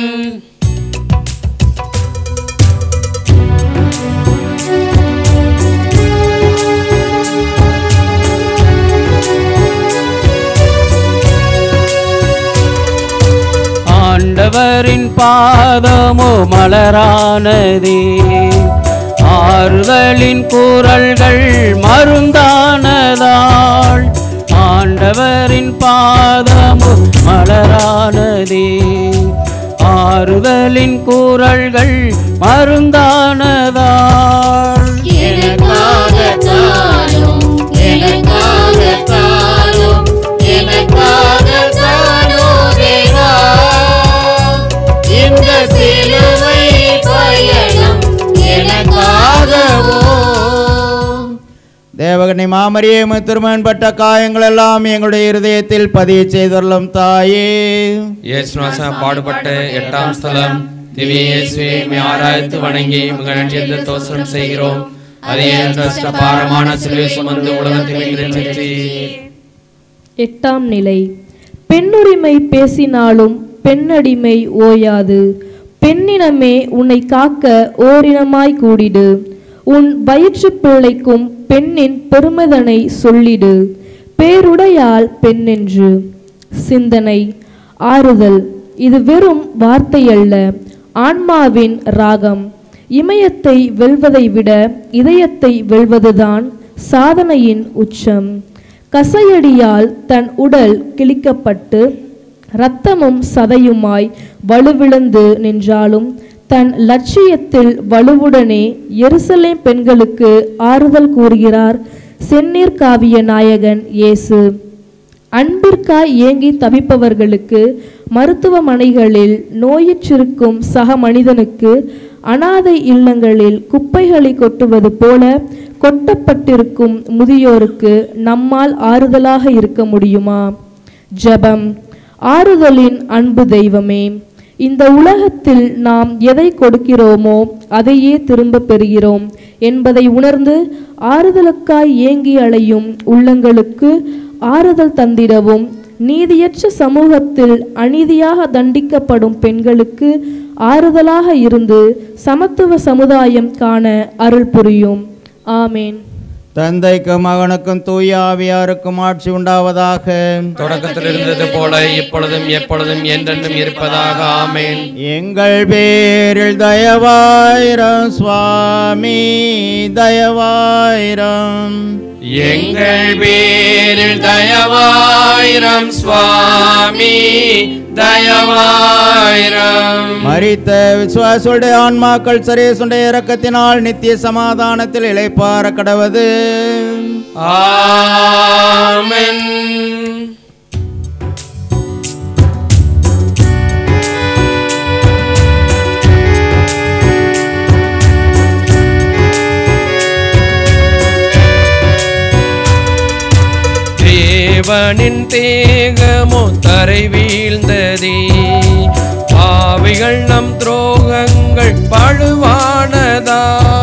ஆண்டவரின் பாதமோ மலரானதே, ஆறுதலின் குரல்கள் மருந்தானதாள். ஆண்டவரின் பாதமோ மலரானதே, ஆறுதலின் குரல்கள் மருந்தானதாள். எனக்காகத்தாலும் எனக்காகத்தாலும் எனக்காகத்தானோ தேவா, இந்த சிலுவை பயணம் எனக்காகவோ. தேவகனி மாமரியே திருமணப்பட்ட காயங்கள் எல்லாம் எங்களுடைய இருதயத்தில் பதிய செய்தருளும் தாயே. இயேசுநாசா பாடுபட்ட எட்டாம் ஸ்தலம் திவ்ய இயேசுவை ஆராய்த்து வணங்கி உமக்கு நன்றி தோஸ்தம் செய்கிறோம். அதே பாரமான சிலுவை சுமந்து உலகத்தை மீட்டு ரட்சித்தீர். எட்டாம் நிலை. பெண்ணுரிமை பேசினாலும் பெண்ணடிமை ஓயாது. பெண்ணினமே உன்னை காக்க ஓரினமாய் கூடிடு. உன் வயிற்று பிள்ளைக்கும் பெண்ணின் பெருமிதனை சொல்லிடு, பேருடையாள் பெண்ணென்று. சிந்தனை. ஆறுதல். இது வெறும் வார்த்தையல்ல, ஆன்மாவின் ராகம். இமயத்தை வெல்வதை விட இதயத்தை வெல்வதுதான் சாதனையின் உச்சம். கசையடியால் தன் உடல் கிழிக்கப்பட்டு இரத்தமும் சதையுமாய் வலுவிழந்து நின்றாலும் தன் லட்சியத்தில் வலுவுடனே எருசலேம் பெண்களுக்கு ஆறுதல் கூறுகிறார் செந்நீர் காவிய நாயகன் இயேசு. அன்பிற்காய் ஏங்கி தவிப்பவர்களுக்கு, மருத்துவமனைகளில் நோயுற்றிருக்கும் சக மனிதனுக்கு, அனாதை இல்லங்களில் குப்பைகளை கொட்டுவது போல கொட்டப்பட்டிருக்கும் முதியோருக்கு நம்மால் ஆறுதலாக இருக்க முடியுமா? ஜெபம். ஆறுதலின் அன்பு தெய்வமே, இந்த உலகத்தில் நாம் எதை கொடுக்கிறோமோ அதையே திரும்ப பெறுகிறோம் என்பதை உணர்ந்து ஆறுதலுக்காய் ஏங்கி அலையும் உள்ளங்களுக்கு ஆறுதல் தந்திடவும், நீதியற்ற சமூகத்தில் அநீதியாக தண்டிக்கப்படும் பெண்களுக்கு ஆறுதலாக இருந்து சமத்துவ சமுதாயம் காண அருள் புரியும். ஆமேன். தந்தைக்கும் மகனுக்கும் தூய ஆவியாருக்கும் ஆட்சி உண்டாவதாக. தொடக்கத்தில் இருந்தது போல இப்பொழுதும் எப்பொழுதும் என்றென்றும் இருப்பதாக. ஆமேன். எங்கள் பேரில் தயவாயிரம் சுவாமி, தயவாயிரம். எங்கள் பேரில் தயவாயிரம் சுவாமி, தயவாயிரம். மரித்த விசுவாசுடைய ஆன்மாக்கள் சரேசுடைய இரக்கத்தினால் நித்திய சமாதானத்தில் இளைப்பார கடவது. ஆமென். தேவனின் தேகமோ தரை வீழ்ந்ததே, பாவிகள் நம் துரோகங்கள் பழுவானதா.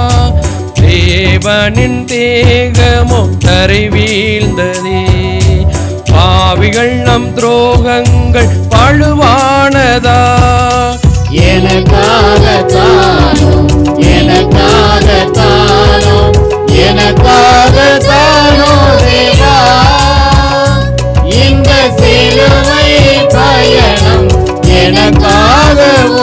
தேவனின் தேகமோ தரை வீழ்ந்ததே, பாவிகள் நம் துரோகங்கள் பழுவானதா. எனக்காகத்தானோ எனக்காகத்தானோ எனக்காகத்தானோ தேவா இந்த சிலுவை பயணம் எனக்காகவோ.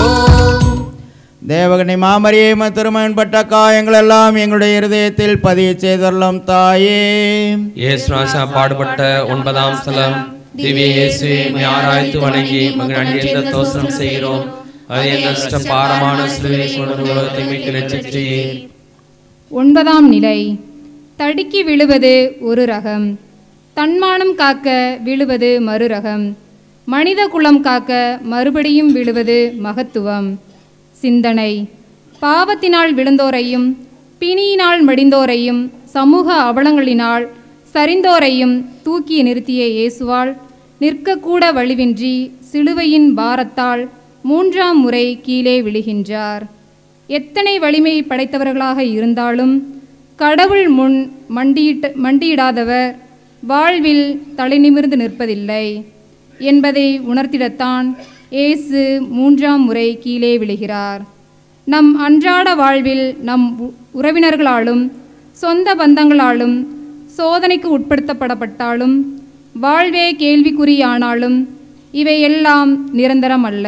தேவகனி மாமரியே திருமணப்பட்ட காயங்கள் எல்லாம் எங்களுடைய இருதயத்தில் பதிய செய்தரலாம் தாயே. இயேசு ராஜா பாடுபட்ட ஒன்பதாம் ஸ்தலம். திவ்ய இயேசுவை ஆராய்த்து வணங்கி மகன் அணிந்த தோசனம் செய்கிறோம். அதே நஷ்ட பாரமான சிலுவை சுமந்து உலகத்தை மீட்டு ரட்சித்தீர். ஒன்பதாம் நிலை. தடுக்கி விழுவது ஒரு ரகம், தன்மானம் காக்க விழுவது மறு ரகம், மனித குலம் காக்க மறுபடியும் விழுவது மகத்துவம். சிந்தனை. பாவத்தினால் விழுந்தோரையும் பிணியினால் மடிந்தோரையும் சமூக அவலங்களினால் சரிந்தோரையும் தூக்கி நிறுத்திய இயேசுவால் நிற்கக்கூட வலிவின்றி சிலுவையின் பாரத்தால் மூன்றாம் முறை கீழே விழுகின்றார். எத்தனை வலிமை படைத்தவர்களாக இருந்தாலும் கடவுள் முன் மண்டியிட்ட மண்டியிடாதவர் வாழ்வில் தலைநிமிர்ந்து நிற்பதில்லை என்பதை உணர்த்திடத்தான் இயேசு மூன்றாம் முறை கீழே விழுகிறார். நம் அன்றாட வாழ்வில் நம் உறவினர்களாலும் சொந்த பந்தங்களாலும் சோதனைக்கு உட்படுத்தப்படப்பட்டாலும் வாழ்வே கேள்விக்குறியானாலும் இவையெல்லாம் நிரந்தரம் அல்ல.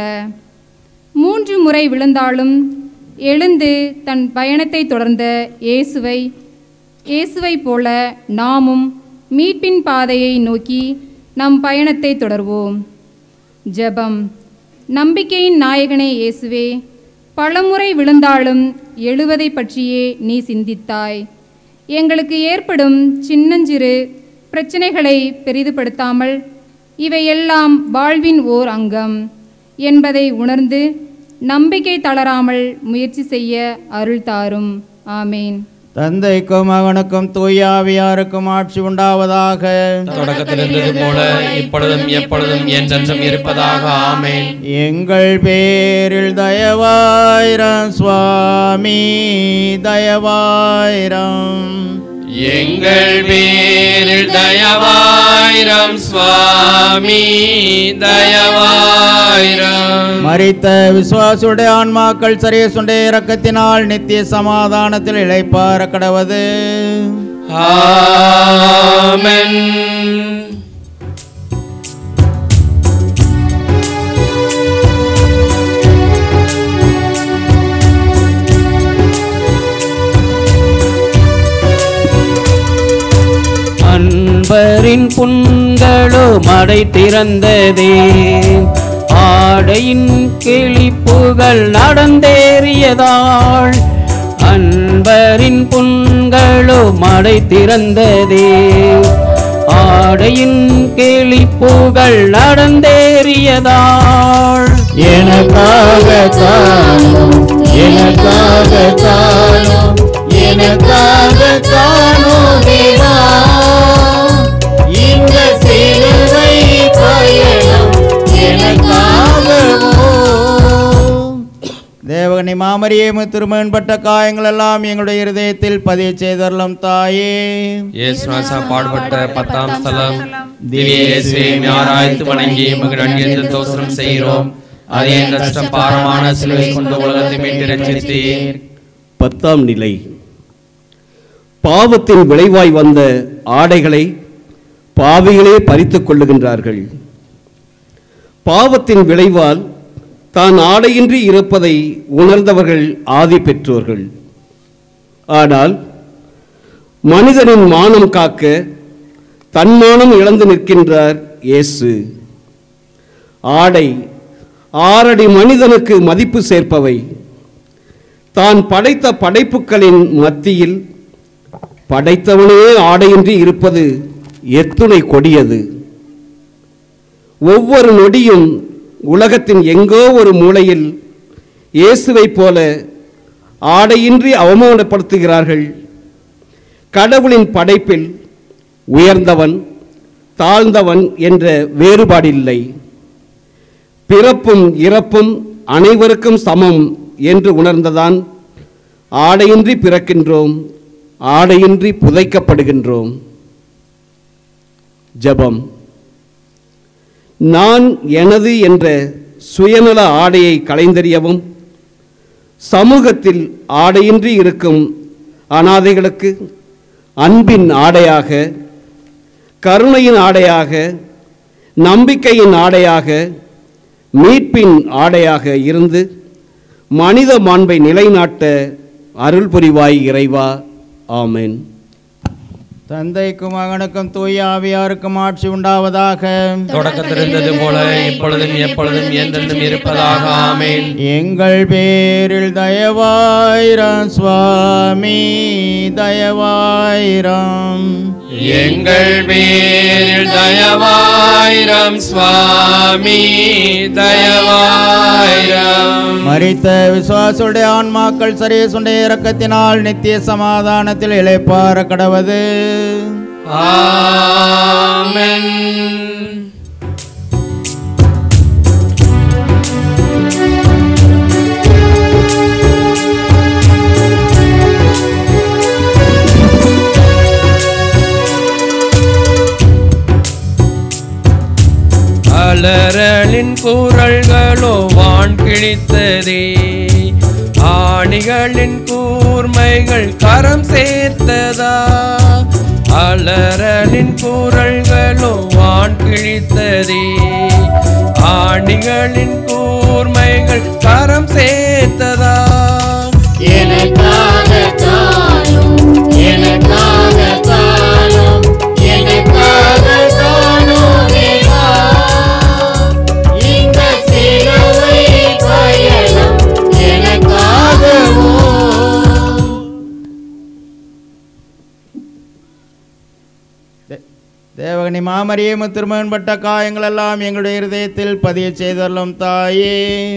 மூன்று முறை விழுந்தாலும் எழுந்து தன் பயணத்தை தொடர்ந்த இயேசுவை இயேசுவை போல நாமும் மீட்பின் பாதையை நோக்கி நம் பயணத்தை தொடர்வோம். ஜெபம். நம்பிக்கையின் நாயகனே இயேசுவே, பலமுறை விழுந்தாலும் எழுவதை பற்றியே நீ சிந்தித்தாய். எங்களுக்கு ஏற்படும் சின்னஞ்சிறு பிரச்சனைகளை பெரிதுபடுத்தாமல் இவையெல்லாம் வாழ்வின் ஓர் அங்கம் என்பதை உணர்ந்து நம்பிக்கை தளராமல் முயற்சி செய்ய அருள் தாரும். ஆமேன். தந்தைக்கும் மகனுக்கும் தூய ஆவியாருக்கும் ஆட்சி உண்டாவதாக. தொடக்கத்தில் இருந்தது போல இப்பொழுதும் எப்பொழுதும் என்றென்றும் இருப்பதாக. ஆமேன். எங்கள் பேரில் தயவாயிரம் சுவாமி, தயவாயிரம். எங்கள் பேரில் தயவாயிரம் சுவாமி, தயவாயிரம். மரித்த விசுவாசுடைய ஆன்மாக்கள் சரேசுடைய இரக்கத்தினால் நித்திய சமாதானத்தில் இளைப்பார கடவது. ஆமென். அன்பரின் புண்களோ மடை திறந்ததே, ஆடையின் கிளிப்புகள் நடந்தேறியதாள். அன்பரின் புண்களோ மடை திறந்ததே, ஆடையின் கிளிப்புகள் நடந்தேறியதாள். எனக்காகத்தானோ எனக்காகத்தானோ எனக்காகத்தானோ தேவா இந்த சிலுவை பயணம் எனக்காகவோ. மாமரியே திருமகன்பட்ட காயங்கள் எல்லாம் எங்களுடைய இருதயத்தில் பதிய செய்தருளும் தாயே. இயேசு ராஜா பாடுபட்ட பத்தாம் ஸ்தலம். திவ்ய இயேசுவை ஆராய்த்து வணங்கி உமக்கு நன்றியறிந்த தோத்திரம் செய்கிறோம். அதே நஷ்ட பாரமான சிலுவை கொண்டு உலகத்தை மீட்டு ரட்சித்தீர். பத்தாம் நிலை. பாவத்தின் விளைவாய் வந்த ஆடைகளை பாவிகளே பறித்துக் கொள்ளுகின்றார்கள். பாவத்தின் விளைவால் தான் ஆடையின்றி இருப்பதை உணர்ந்தவர்கள் ஆதி பெற்றோர்கள். ஆனால் மனிதனின் மானம் காக்க தன்மானம் இழந்து நிற்கின்றார் இயேசு. ஆடை ஆறடி மனிதனுக்கு மதிப்பு சேர்ப்பவை. தான் படைத்த படைப்புகளின் மத்தியில் படைத்தவனே ஆடையின்றி இருப்பது எத்துணை கொடியது. ஒவ்வொரு நொடியும் உலகத்தின் எங்கோ ஒரு மூலையில் இயேசுவைப் போல ஆடையின்றி அவமானப்படுத்துகிறார்கள். கடவுளின் படைப்பில் உயர்ந்தவன் தாழ்ந்தவன் என்ற வேறுபாடில்லை. பிறப்பும் இறப்பும் அனைவருக்கும் சமம் என்று உணர்ந்ததான் ஆடையின்றி பிறக்கின்றோம், ஆடையின்றி புதைக்கப்படுகின்றோம். ஜெபம். நான் எனது என்ற சுயநல ஆடையை களைந்தெறியவும், சமூகத்தில் ஆடையின்றி இருக்கும் அனாதைகளுக்கு அன்பின் ஆடையாக, கருணையின் ஆடையாக, நம்பிக்கையின் ஆடையாக, மீட்பின் ஆடையாக இருந்து மனித மாண்பை நிலைநாட்ட அருள் புரிவாய் இறைவா. ஆமென். தந்தைக்கும் மகனுக்கும் தூய ஆவியாருக்கும் ஆட்சி உண்டாவதாக. தொடக்கத்தில் இருந்தது போல இப்பொழுதும் எப்பொழுதும் என்றென்றும் இருப்பதாக. ஆமென். எங்கள் பேரில் தயவாயிரம் சுவாமி, தயவாயிரம். எங்கள் பேரில் தயவாயிரம் சுவாமி, தயவாயிரம். மரித்த விசுவாசுடைய ஆன்மாக்கள் சரீசுடைய இரக்கத்தினால் நித்திய சமாதானத்தில் இளைப்பாற கடவது. ஆமென். அலறலின் குரல்களோ வான் கிழித்ததே, ஆணிகளின் கூர்மைகள் கரம் சேர்த்ததா. அலறலின் குரல்களோ வான் கிழித்ததே, ஆணிகளின் கூர்மைகள் கரம் சேர்த்ததா. எனக்காக தானும் எனக்காக தானும் எனக்காக தானும் தேவா, இந்த சிலுவை பயணம் எனக்காகவோ. தேவகனி மாமரியே திருமகன்பட்ட காயங்கள் எல்லாம் எங்களுடைய இருதயத்தில் பதிய செய்தருளும் தாயே.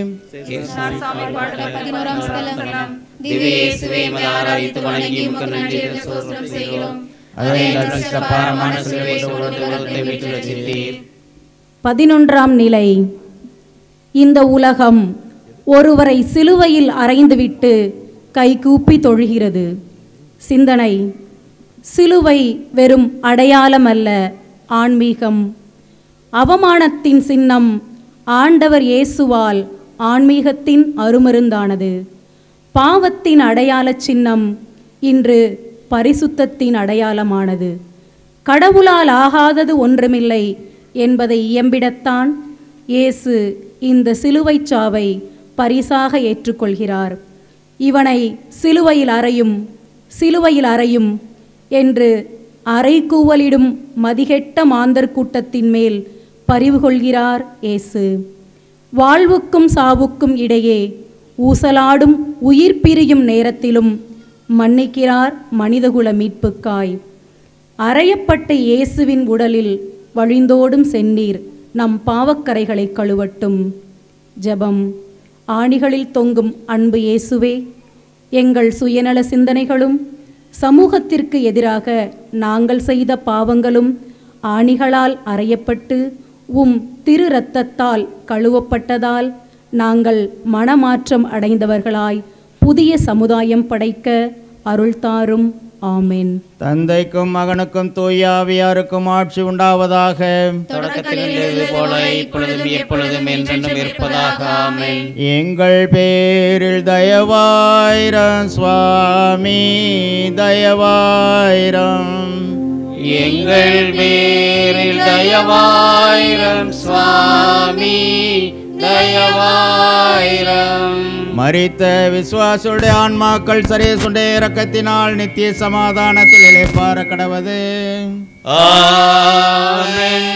பதினோராம் ஸ்தலம். திவ்ய இயேசுவை ஆராய்த்து வணங்கி உமக்கு நன்றியறிந்த தோத்திரம் செய்கிறோம். அதே நஷ்ட பாரமான சிலுவை கொண்டு உலகத்தை மீட்டு ரட்சித்தீர். பதினொன்றாம் நிலை. இந்த உலகம் ஒருவரை சிலுவையில் அறைந்துவிட்டு கைகூப்பி தொழுகிறது. சிந்தனை. சிலுவை வெறும் அடையாளம் அல்ல, ஆன்மீகம். அவமானத்தின் சின்னம் ஆண்டவர் இயேசுவால் ஆன்மீகத்தின் அருமருந்தானது. பாவத்தின் அடையாள சின்னம் இன்று பரிசுத்தத்தின் அடையாளமானது. கடவுளால் ஆகாதது ஒன்றுமில்லை என்பதை இயம்பிடத்தான் இயேசு இந்த சிலுவைச் சாவை பரிசாக ஏற்றுக்கொள்கிறார். இவனை சிலுவையில் அறையும், சிலுவையில் அறையும் என்று அறைகூவலிடும் மதிகெட்ட மாந்தர் கூட்டத்தின் மேல் பரிவு கொள்கிறார் இயேசு. வாழ்வுக்கும் சாவுக்கும் இடையே ஊசலாடும் உயிர் பிரியும் நேரத்திலும் மன்னிக்கிறார் மனிதகுல மீட்புக்காய். அறையப்பட்ட இயேசுவின் உடலில் வழிந்தோடும் செந்நீர் நம் பாவக்கரைகளை கழுவட்டும். ஜெபம். ஆணிகளில் தொங்கும் அன்பு இயேசுவே, எங்கள் சுயநல சிந்தனைகளும் சமூகத்திற்கு எதிராக நாங்கள் செய்த பாவங்களும் ஆணிகளால் அறையப்பட்டு உம் திரு இரத்தத்தால் கழுவப்பட்டதால் நாங்கள் மனமாற்றம் அடைந்தவர்களாய் புதிய சமுதாயம் படைக்க அருள் தாரும். ஆமென். தந்தைக்கும் மகனுக்கும் தூய ஆவியாருக்கும் ஆட்சி உண்டாவதாக. தொடக்கத்தில் இருந்தது போல இப்பொழுதும் எப்பொழுதும் என்றென்றும் இருப்பதாக. ஆமென். எங்கள் பேரில் தயவாயிரம் சுவாமி தயவாயிரம். எங்கள் பேரில் தயவாயிரம் சுவாமி தயவாயிரம். மரித்த விசுவாசுடைய ஆன்மாக்கள் சரேசுடைய இரக்கத்தினால் நித்திய சமாதானத்தில் இளைப்பாற கடவது. ஆமென்.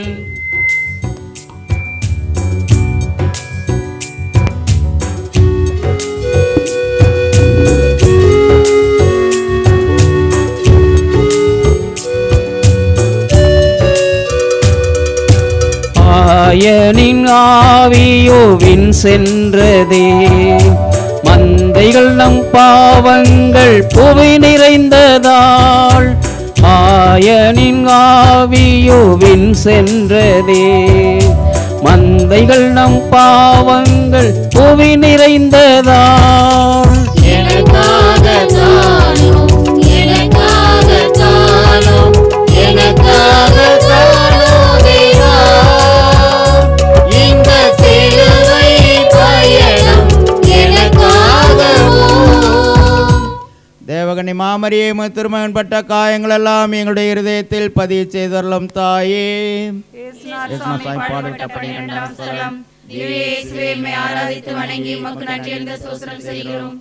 ஆயனின் ஆவியோவின் சென்றதே, மந்தைகள் நம் பாவங்கள் புவி நிறைந்ததால். ஆயனின் ஆவியோவின் சென்றதே, மந்தைகள் நம் பாவங்கள் புவி நிறைந்ததால். எனக்காக தானும் எனக்காக தானும் எனக்காக தானும் தேவா, இந்த சிலுவை பயணம் எனக்காகவும். தேவகனி மாமரியே திருமகன் பட்ட காயங்கள் எல்லாம் எங்களுடைய இருதயத்தில் பதிய செய்தருளும் தாயே. ஆராதித்து வணங்கி உமக்கு நன்றி எழுந்த ஸ்தோத்திரம் செய்கிறோம்.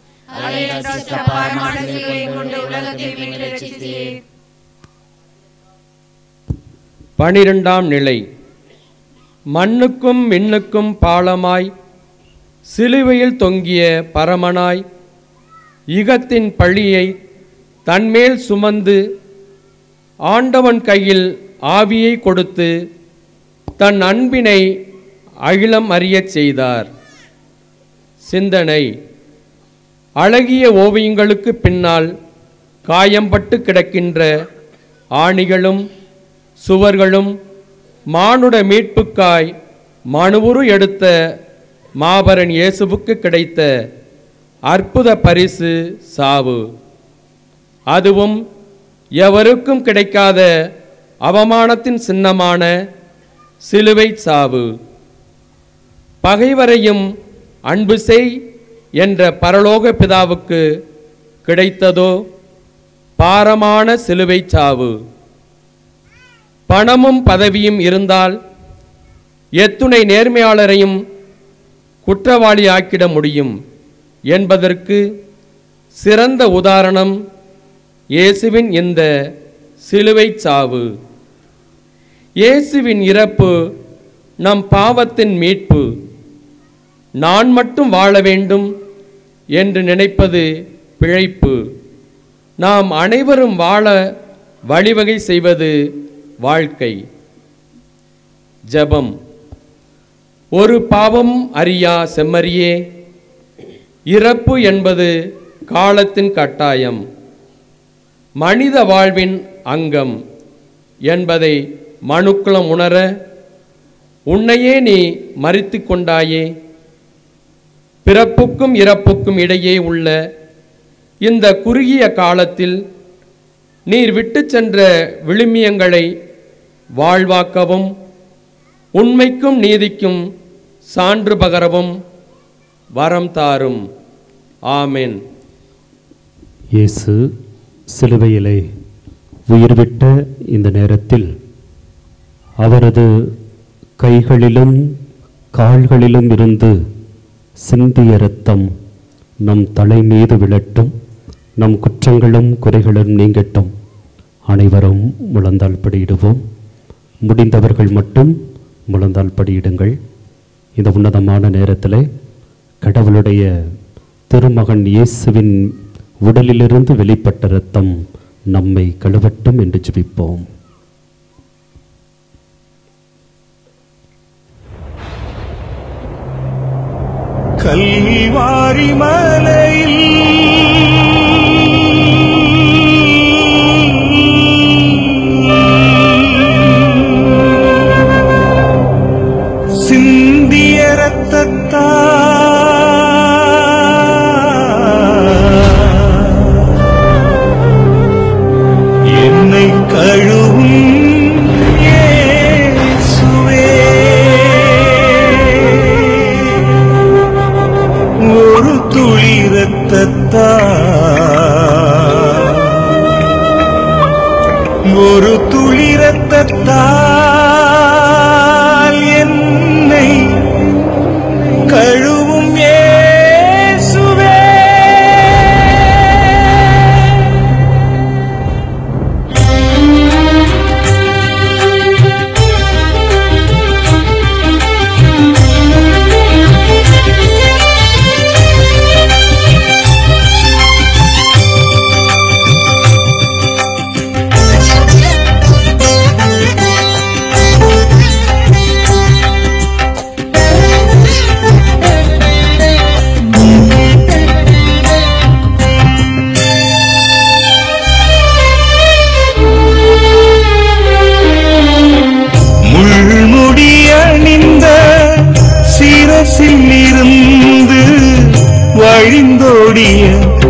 பனிரெண்டாம் நிலை. மண்ணுக்கும் மின்னுக்கும் பாலமாய் சிலுவையில் தொங்கிய பரமனாய் இகத்தின் பழியை தன்மேல் சுமந்து ஆண்டவன் கையில் ஆவியை கொடுத்து தன் அன்பினை அகிலம் அறியச் செய்தார். சிந்தனை. அழகிய ஓவியங்களுக்கு பின்னால் காயம்பட்டு கிடக்கின்ற ஆணிகளும் சுவர்களும் மானுட மீட்புக்காய் மனுவுரு எடுத்த மாபரன் இயேசுவுக்கு கிடைத்த அற்புத பரிசு சாவு. அதுவும் எவருக்கும் கிடைக்காத அவமானத்தின் சின்னமான சிலுவை சாவு. பகைவரையும் அன்பு செய் என்ற பரலோக பிதாவுக்கு கிடைத்ததோ பாரமான சிலுவை சாவு. பணமும் பதவியும் இருந்தால் எத்துணை நேர்மையாளரையும் குற்றவாளி ஆக்கிட முடியும் என்பதற்கு சிறந்த உதாரணம் இயேசுவின் இந்த சிலுவை சாவு. இயேசுவின் இறப்பு நம் பாவத்தின் மீட்பு. நான் மட்டும் வாழ வேண்டும் என்று நினைப்பது பிழைப்பு. நாம் அனைவரும் வாழ வழிவகை செய்வது வாழ்க்கை. ஜெபம். ஒரு பாவம் அறியா செம்மறியே, இறப்பு என்பது காலத்தின் கட்டாயம், மனித வாழ்வின் அங்கம் என்பதை மனுக்குலம் உணர உன்னையே நீ மரித்து கொண்டாயே. பிறப்புக்கும் இறப்புக்கும் இடையே உள்ள இந்த குறுகிய காலத்தில் நீர் விட்டு சென்ற விழுமியங்களை வாழ்வாக்கவும் உண்மைக்கும் நீதிக்கும் சான்று பகரவும் வரம் தாரும். ஆமென். இயேசு சிலுவையிலே உயிர்விட்ட இந்த நேரத்தில் அவரது கைகளிலும் கால்களிலும் இருந்து சிந்திய இரத்தம் நம் தலை மீது விழட்டும், நம் குற்றங்களும் குறைகளும் நீங்கட்டும். அனைவரும் முழந்தால் படியிடுவோம். முடிந்தவர்கள் மட்டும் முழந்தால் படியிடுங்கள். இந்த உன்னதமான நேரத்தில் கடவுளுடைய திருமகன் இயேசுவின் உடலிலிருந்து வெளிப்பட்ட இரத்தம் நம்மை கழுவட்டும் என்று ஜெபிப்போம். கல்வாரி மலையில் சிந்திய இரத்தத்தால் இரத்தத்தால் என்னை கழுவும் இயேசுவே. இருந்து வழிந்தோடிய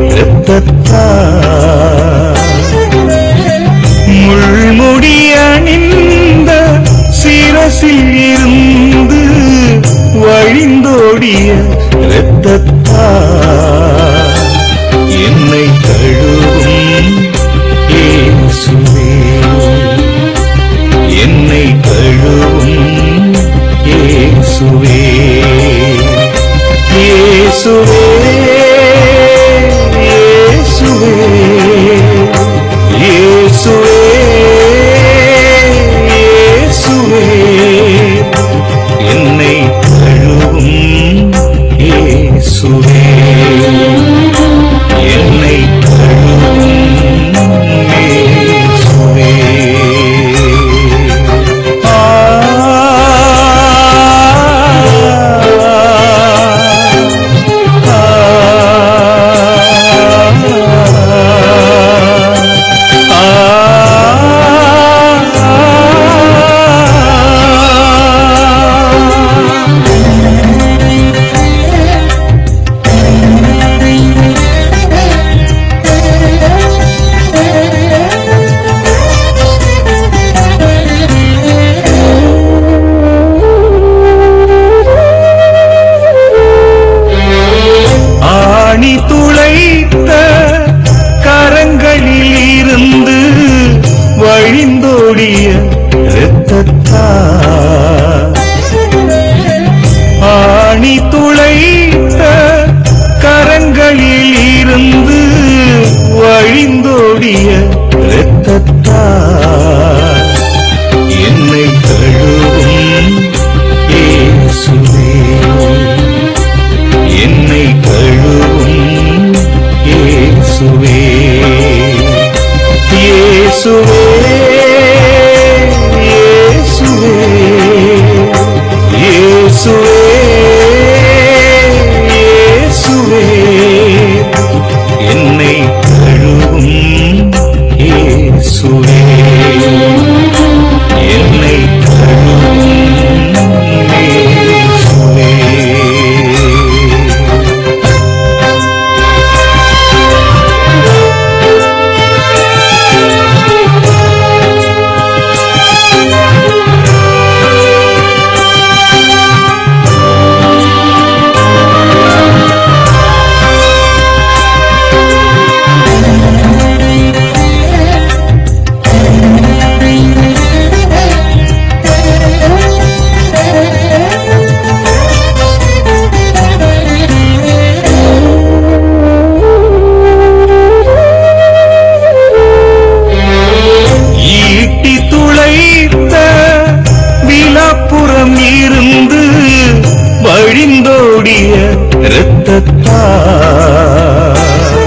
இரத்தத்தால் முள்முடி அணிந்த சிரசில் இருந்து வழிந்தோடிய இரத்தத்தால் என்னை கழுவும் இயேசுவே, என்னை கழுவும் இயேசுவே, இயேசுவே, இயேசுவே, இயேசுவே, இயேசுவே, என்னை கழுவும் இயேசுவே, என்னை கழுவும் இயேசுவே. ஆணி துளைத்த கரங்களில் இருந்து வழிந்தோடிய இரத்தத்தால், ஆணி துளைத்த கரங்களில் இருந்து வழிந்தோடிய இரத்தத்தால் என்னை கழுவும் இயேசுவே, என்னை கழுவும் இயேசுவே, இயேசுவே, இயேசுவே, இயேசுவே, இயேசுவே, என்னை கழுவும் இயேசுவே, என்னை கழுவும் இயேசுவே. ஈட்டி துளைத்த விலாப்புறம் இருந்து வழிந்தோடிய இரத்தத்தால்,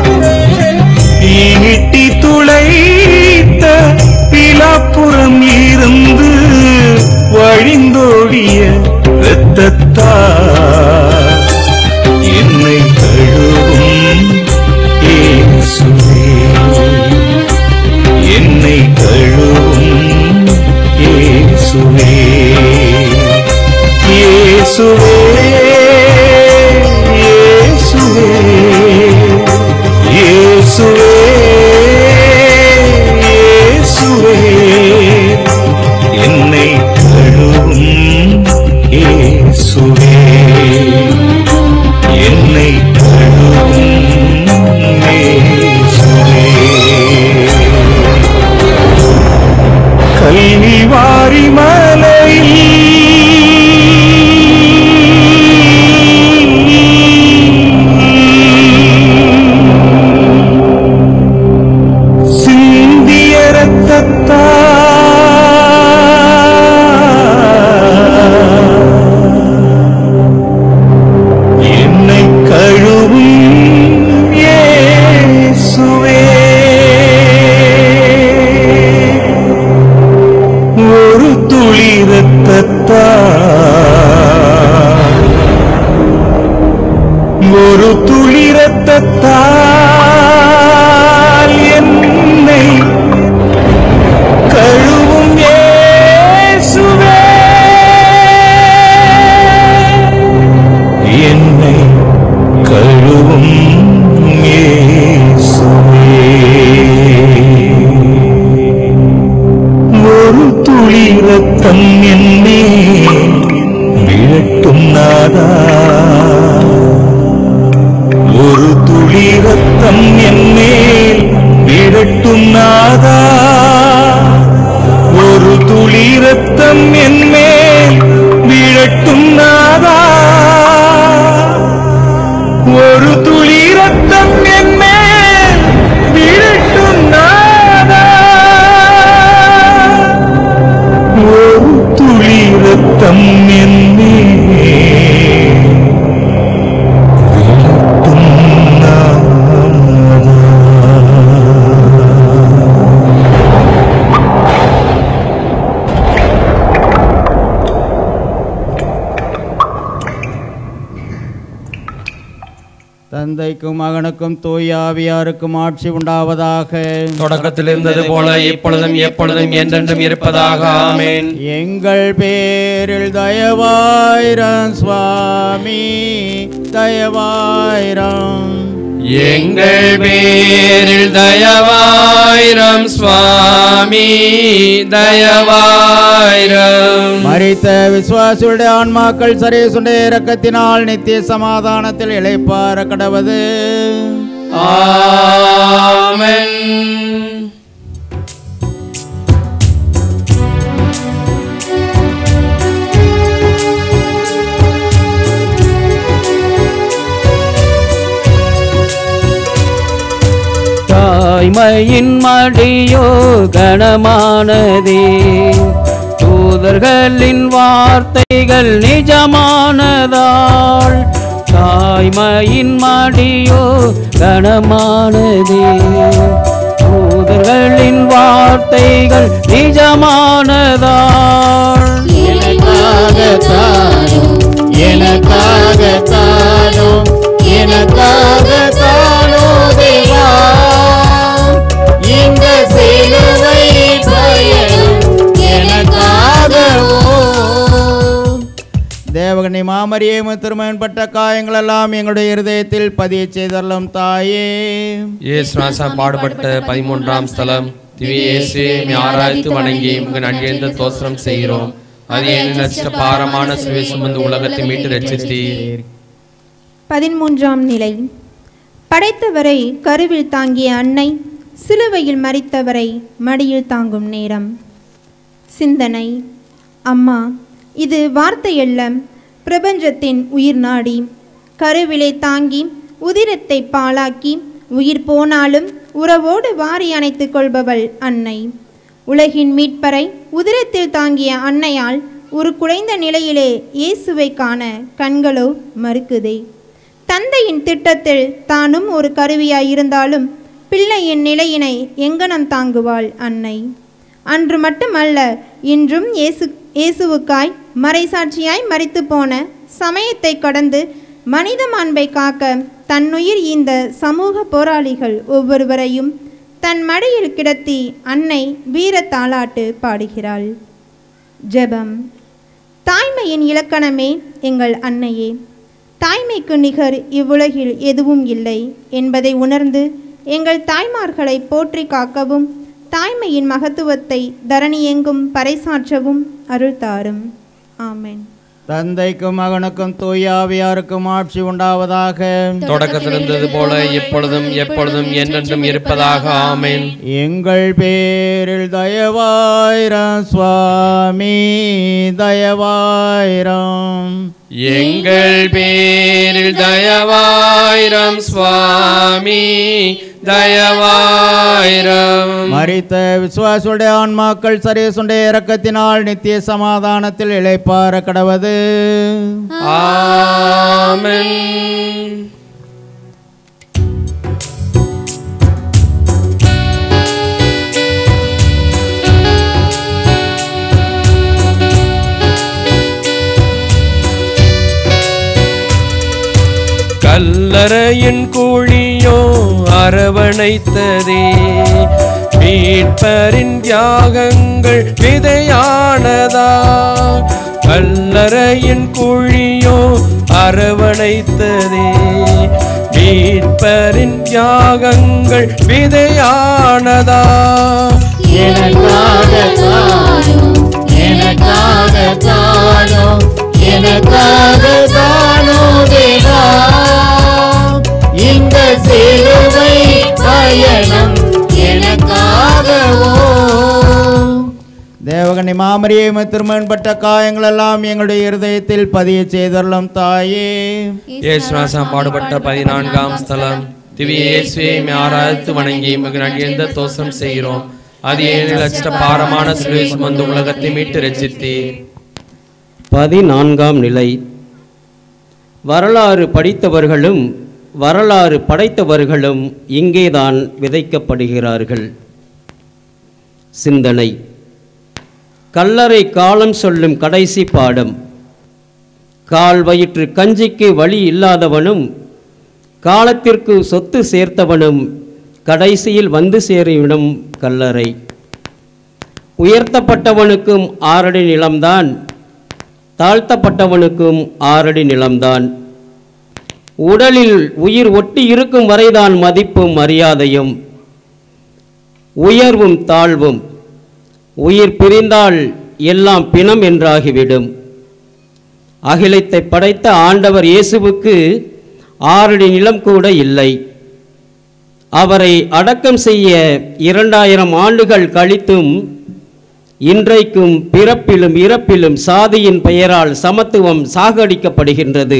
ஈட்டி துளைத்த விலாப்புறம் இருந்து வழிந்தோடிய இரத்தத்தால் என்னை கழுவும் இயேசுவே, என்னை கழுவும் இயேசுவே, இயேசுவே, இயேசுவே, இயேசுவே, இயேசுவே, என்னை கழுவும் இயேசுவே, என்னை கழுவும் இயேசுவே. கல்வி ரத்தம் என்னே விழட்டும் நாதா ஒரு துளி ரத்தம் என்னேல் விழட்டும் நாதா ஒரு துளி ரத்தம் என்மேல் விழட்டும் நாதா ஒரு துளி ரத்தம் என்மேல் விழட்டும் நாதா ஒரு துளி ரத்தம் என்மேல் விழட்டும் நாதா. தந்தைக்கும் மகனுக்கும் தூய ஆவியாருக்கும் ஆட்சி உண்டாவதாக. தொடக்கத்தில் இருந்தது போல இப்பொழுதும் எப்பொழுதும் என்றென்றும் இருப்பதாக. ஆமென். எங்கள் பேரில் தயவாயிரம் சுவாமி தயவாயிரம். எங்கள் பேரில் தயவாயிரம் சுவாமி தயவாயிரம். மரித்த விசுவாசியுடைய ஆன்மாக்கள் சரீசுடைய இரக்கத்தினால் நித்திய சமாதானத்தில் இளைப்பாற கடவது. ஆமென். தாய்மையின் மடியோ கனமானதே, தூதர்களின் வார்த்தைகள் நிஜமானதால். தாய்மையின் மடியோ கனமானதே, தூதர்களின் வார்த்தைகள் நிஜமானதால். எனக்காக தானோ எனக்காக தானோ எனக்காக தானோ தேவா இந்த சிலுவை பயணம் எனக்காகவோ. தேவகனி மாமரியே திருமணப்பட்ட காயங்கள் எல்லாம் எங்களுடைய இருதயத்தில் பதிய செய்தரலும் தாயே. இயேசு ராசா பாடுபட்ட பதிமூன்றாம் ஸ்தலம். திவ்ய இயேசுவை ஆராய்த்து வணங்கி உங்கள் நன்றியந்த தோத்திரம் செய்கிறோம். அது என் நஷ்ட பாரமான சிலுவை சுமந்து உலகத்தை மீட்டு ரட்சித்தீர். பதிமூன்றாம் நிலை. படைத்தவரை கருவில் தாங்கிய அன்னை சிலுவையில் மரித்தவரை மடியில் தாங்கும் நேரம். சிந்தனை. அம்மா, இது வார்த்தையல்ல, பிரபஞ்சத்தின் உயிர் நாடி. கருவிலை தாங்கி உதிரத்தை பாழாக்கி உயிர் போனாலும் உறவோடு வாரி அணைத்துக் கொள்பவள் அன்னை. உலகின் மீட்பரை உதிரத்தில் தாங்கிய அன்னையால் ஒரு குறைந்த நிலையிலே இயேசுவை காண கண்களோ மறுக்குதே. தந்தையின் திட்டத்தில் தானும் ஒரு கருவியாய் இருந்தாலும் பிள்ளையின் நிலையினை எங்கனம் தாங்குவாள் அன்னை. அன்று மட்டுமல்ல, இன்றும் இயேசு இயேசுவுக்காய் மறைசாட்சியாய் மரித்து போன சமயத்தை கடந்து மனித மாண்பை காக்க தன்னுயிர் ஈந்த சமூக போராளிகள் ஒவ்வொருவரையும் தன் மடியில் கிடத்தி அன்னை வீர தாலாட்டு பாடுகிறாள். ஜெபம். தாய்மையின் இலக்கணமே எங்கள் அன்னையே. தாய்மைக்கு நிகர் இவ்வுலகில் எதுவும் இல்லை என்பதை உணர்ந்து எங்கள் தாய்மார்களை போற்றி காக்கவும் தாய்மையின் மகத்துவத்தை தரணி எங்கும் பறைசாற்றவும் அருள் தாரும். ஆமென். தந்தைக்கும் மகனுக்கும் தூய ஆவியாருக்கும் ஆட்சி உண்டாவதாக. தொடக்கத்தில் இருந்தது போல இப்பொழுதும் எப்பொழுதும் என்றென்றும் இருப்பதாக. ஆமென். எங்கள் பேரில் தயவாயிரம் சுவாமி தயவாயிரம். எங்கள் பேரில் தயவாயிரம் சுவாமி தயவாயிரம். மரித்த விசுவாசுடைய ஆன்மாக்கள் சரீசுடைய இரக்கத்தினால் நித்திய சமாதானத்தில் இளைப்பாற கடவது. ஆமென். கல்லறையின் குழியோ அரவணைத்ததே, மீட்பரின் தியாகங்கள் விதையானதா. கல்லறையின் குழியோ அரவணைத்ததே, மீட்பரின் தியாகங்கள் விதையானதா. எனக்காக தானோ எனக்காக தானோ எனக்காக தானோ தேவா இந்த சிலுவை பயணம் எனக்காகவோ. தேவகனி மாமரியே திருமணப்பட்ட காயங்கள் எல்லாம் எங்களுடைய இருதயத்தில் பதிய செய்தரலும் தாயே. இயேசுராசா பாடுபட்ட பதினான்காம் ஸ்தலம். திவ்ய இயேசுவை ஆராய்த்து வணங்கி மிக நடிந்த தோசம் செய்கிறோம். அது ஏழு லட்ச பாரமான சிலுவை சுமந்து உலகத்தை மீட்டு ரட்சித்தீர். பதினான்காம் நிலை. வரலாறு படித்தவர்களும் வரலாறு படைத்தவர்களும் இங்கேதான் விதைக்கப்படுகிறார்கள். சிந்தனை. கல்லறை காலம் சொல்லும் கடைசி பாடம். கால் வயிற்று கஞ்சிக்கு வழி இல்லாதவனும் காலத்திற்கு சொத்து சேர்த்தவனும் கடைசியில் வந்து சேருமிடம் கல்லறை. உயர்த்தப்பட்டவனுக்கும் ஆறடி நிலம்தான், தாழ்த்தப்பட்டவனுக்கும் ஆறடி நிலம்தான். உடலில் உயிர் ஒட்டி இருக்கும் வரைதான் மதிப்பும் மரியாதையும் உயர்வும் தாழ்வும். உயிர் பிரிந்தால் எல்லாம் பிணம் என்றாகிவிடும். அகிலத்தை படைத்த ஆண்டவர் இயேசுவுக்கு ஆறடி நிலம் கூட இல்லை. அவரை அடக்கம் செய்ய இரண்டாயிரம் ஆண்டுகள் கழித்தும் இன்றைக்கும் பிறப்பிலும் இறப்பிலும் சாதியின் பெயரால் சமத்துவம் சாகடிக்கப்படுகின்றது.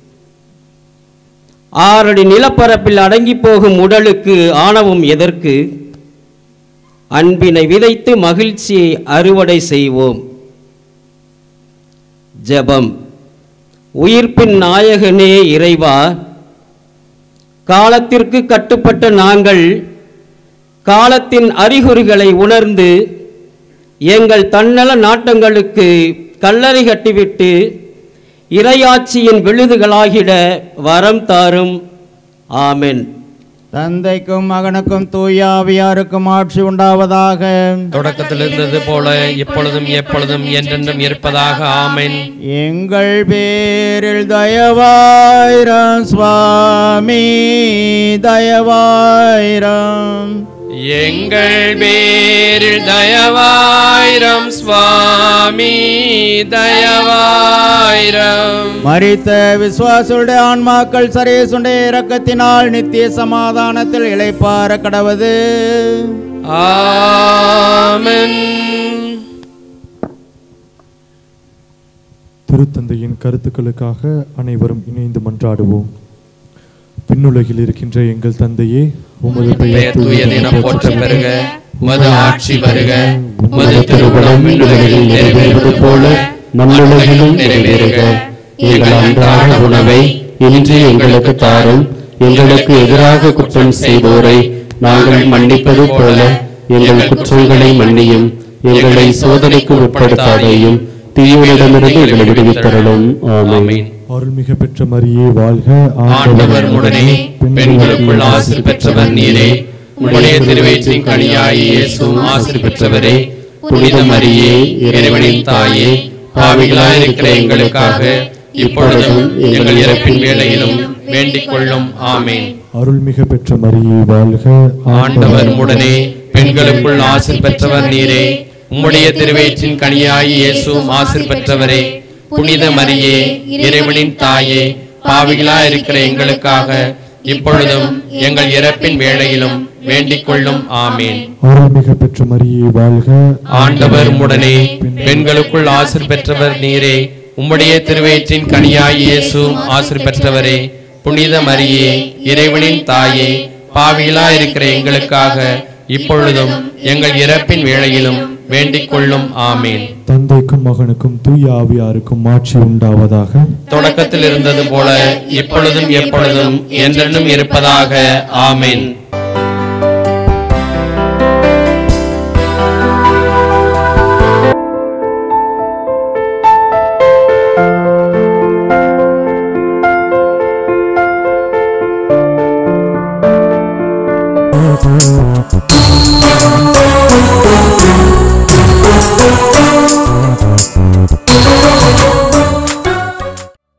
ஆறடி நிலப்பரப்பில் அடங்கி போகும் உடலுக்கு ஆணவம் எதற்கு? அன்பினை விதைத்து மகிழ்ச்சியை அறுவடை செய்வோம். ஜெபம். உயிர்ப்பின் நாயகனே இறைவா, காலத்திற்கு கட்டுப்பட்ட நாங்கள் காலத்தின் அறிகுறிகளை உணர்ந்து எங்கள் தன்னல நாட்டங்களுக்கு கல்லறை கட்டிவிட்டு இறையாட்சியின் விழுதுகளாகிட வரம் தாரும். ஆமென். தந்தைக்கும் மகனுக்கும் தூய ஆவியாருக்கும் ஆட்சி உண்டாவதாக. தொடக்கத்தில் இருந்தது போல இப்பொழுதும் எப்பொழுதும் என்றென்றும் இருப்பதாக. ஆமென். எங்கள் பேரில் தயவாயிரம் சுவாமி தயவாயிரம். எங்கள் பேரில் தயவாயிரம் சுவாமி தயவாயிரம். மரித்த விசுவாசுடைய ஆன்மாக்கள் சரேசுடைய இரக்கத்தினால் நித்திய சமாதானத்தில் இளைப்பார கடவது. ஆமென். திருத்தந்தையின் கருத்துக்களுக்காக அனைவரும் இணைந்து மன்றாடுவோம். விண்ணுலகில் இருக்கின்ற எங்கள் தந்தையே, உமது பெயர் தூயது என போற்ற பெறுக. உமது ஆட்சி வருக. உமது திருவுளம் விண்ணுலகில் நிறைவேறுவது போல மண்ணுலகிலும் நிறைவேறுக. எங்கள் அன்றாட உணவை இன்று எங்களுக்கு தாரும். எங்களுக்கு எதிராக குற்றம் செய்வோரை நாங்கள் மன்னிப்பது போல எங்கள் குற்றங்களை மன்னியும். எங்களை சோதனைக்கு உட்படுத்தாதையும் தீயோனிடமிருந்து எங்களை விடுவித்தருளும். ஆமென். அருள்மிக பெற்ற மரியே வாழ்க. ஆண்டவர் உடனே பெண்களுக்குள் ஆசீர் பெற்றவர் நீரே. உம்முடைய திருவயிற்றின் கனியாய் இயேசுவும் ஆசீர் பெற்றவரே. புனித மரியே, இறைவனின் தாயே, பாவிகளாயிருக்கிற எங்களுக்காக இப்பொழுதும் எங்கள் இறப்பின் வேளையிலும் வேண்டிக் கொள்ளும். ஆமென். அருள்மிக பெற்ற மரியே வாழ்க. ஆண்டவர் உடனே பெண்களுக்குள் ஆசீர் பெற்றவர் நீரே. உம்முடைய திருவயிற்றின் கனியாய் இயேசுவும் ஆசீர் பெற்றவரே. புனித மரியே, இறைவனின் தாயே, பாவிகளாயிருக்கிற எங்களுக்காக இப்பொழுதும் எங்கள் இறப்பின் வேளையிலும் வேண்டிக் கொள்ளும். ஆமேன். அருள்மிக பெற்ற மரியே வாழ்க. ஆண்டவர் உடனே பெண்களுக்குள் ஆசீர் பெற்றவர் நீரே. உம்முடைய திருவயிற்றின் கனியாய் இயேசுவும் ஆசீர் பெற்றவரே. புனித மரியே, இறைவனின் தாயே, பாவிகளாயிருக்கிற எங்களுக்காக இப்பொழுதும் எங்கள் இறப்பின் வேளையிலும் வேண்டிக் கொள்ளும். ஆமேன். தந்தைக்கும் மகனுக்கும் தூய ஆவியாருக்கும் ஆட்சி உண்டாவதாக. தொடக்கத்தில் இருந்தது போல இப்பொழுதும் எப்பொழுதும் என்றென்றும் இருப்பதாக. ஆமேன். Oh,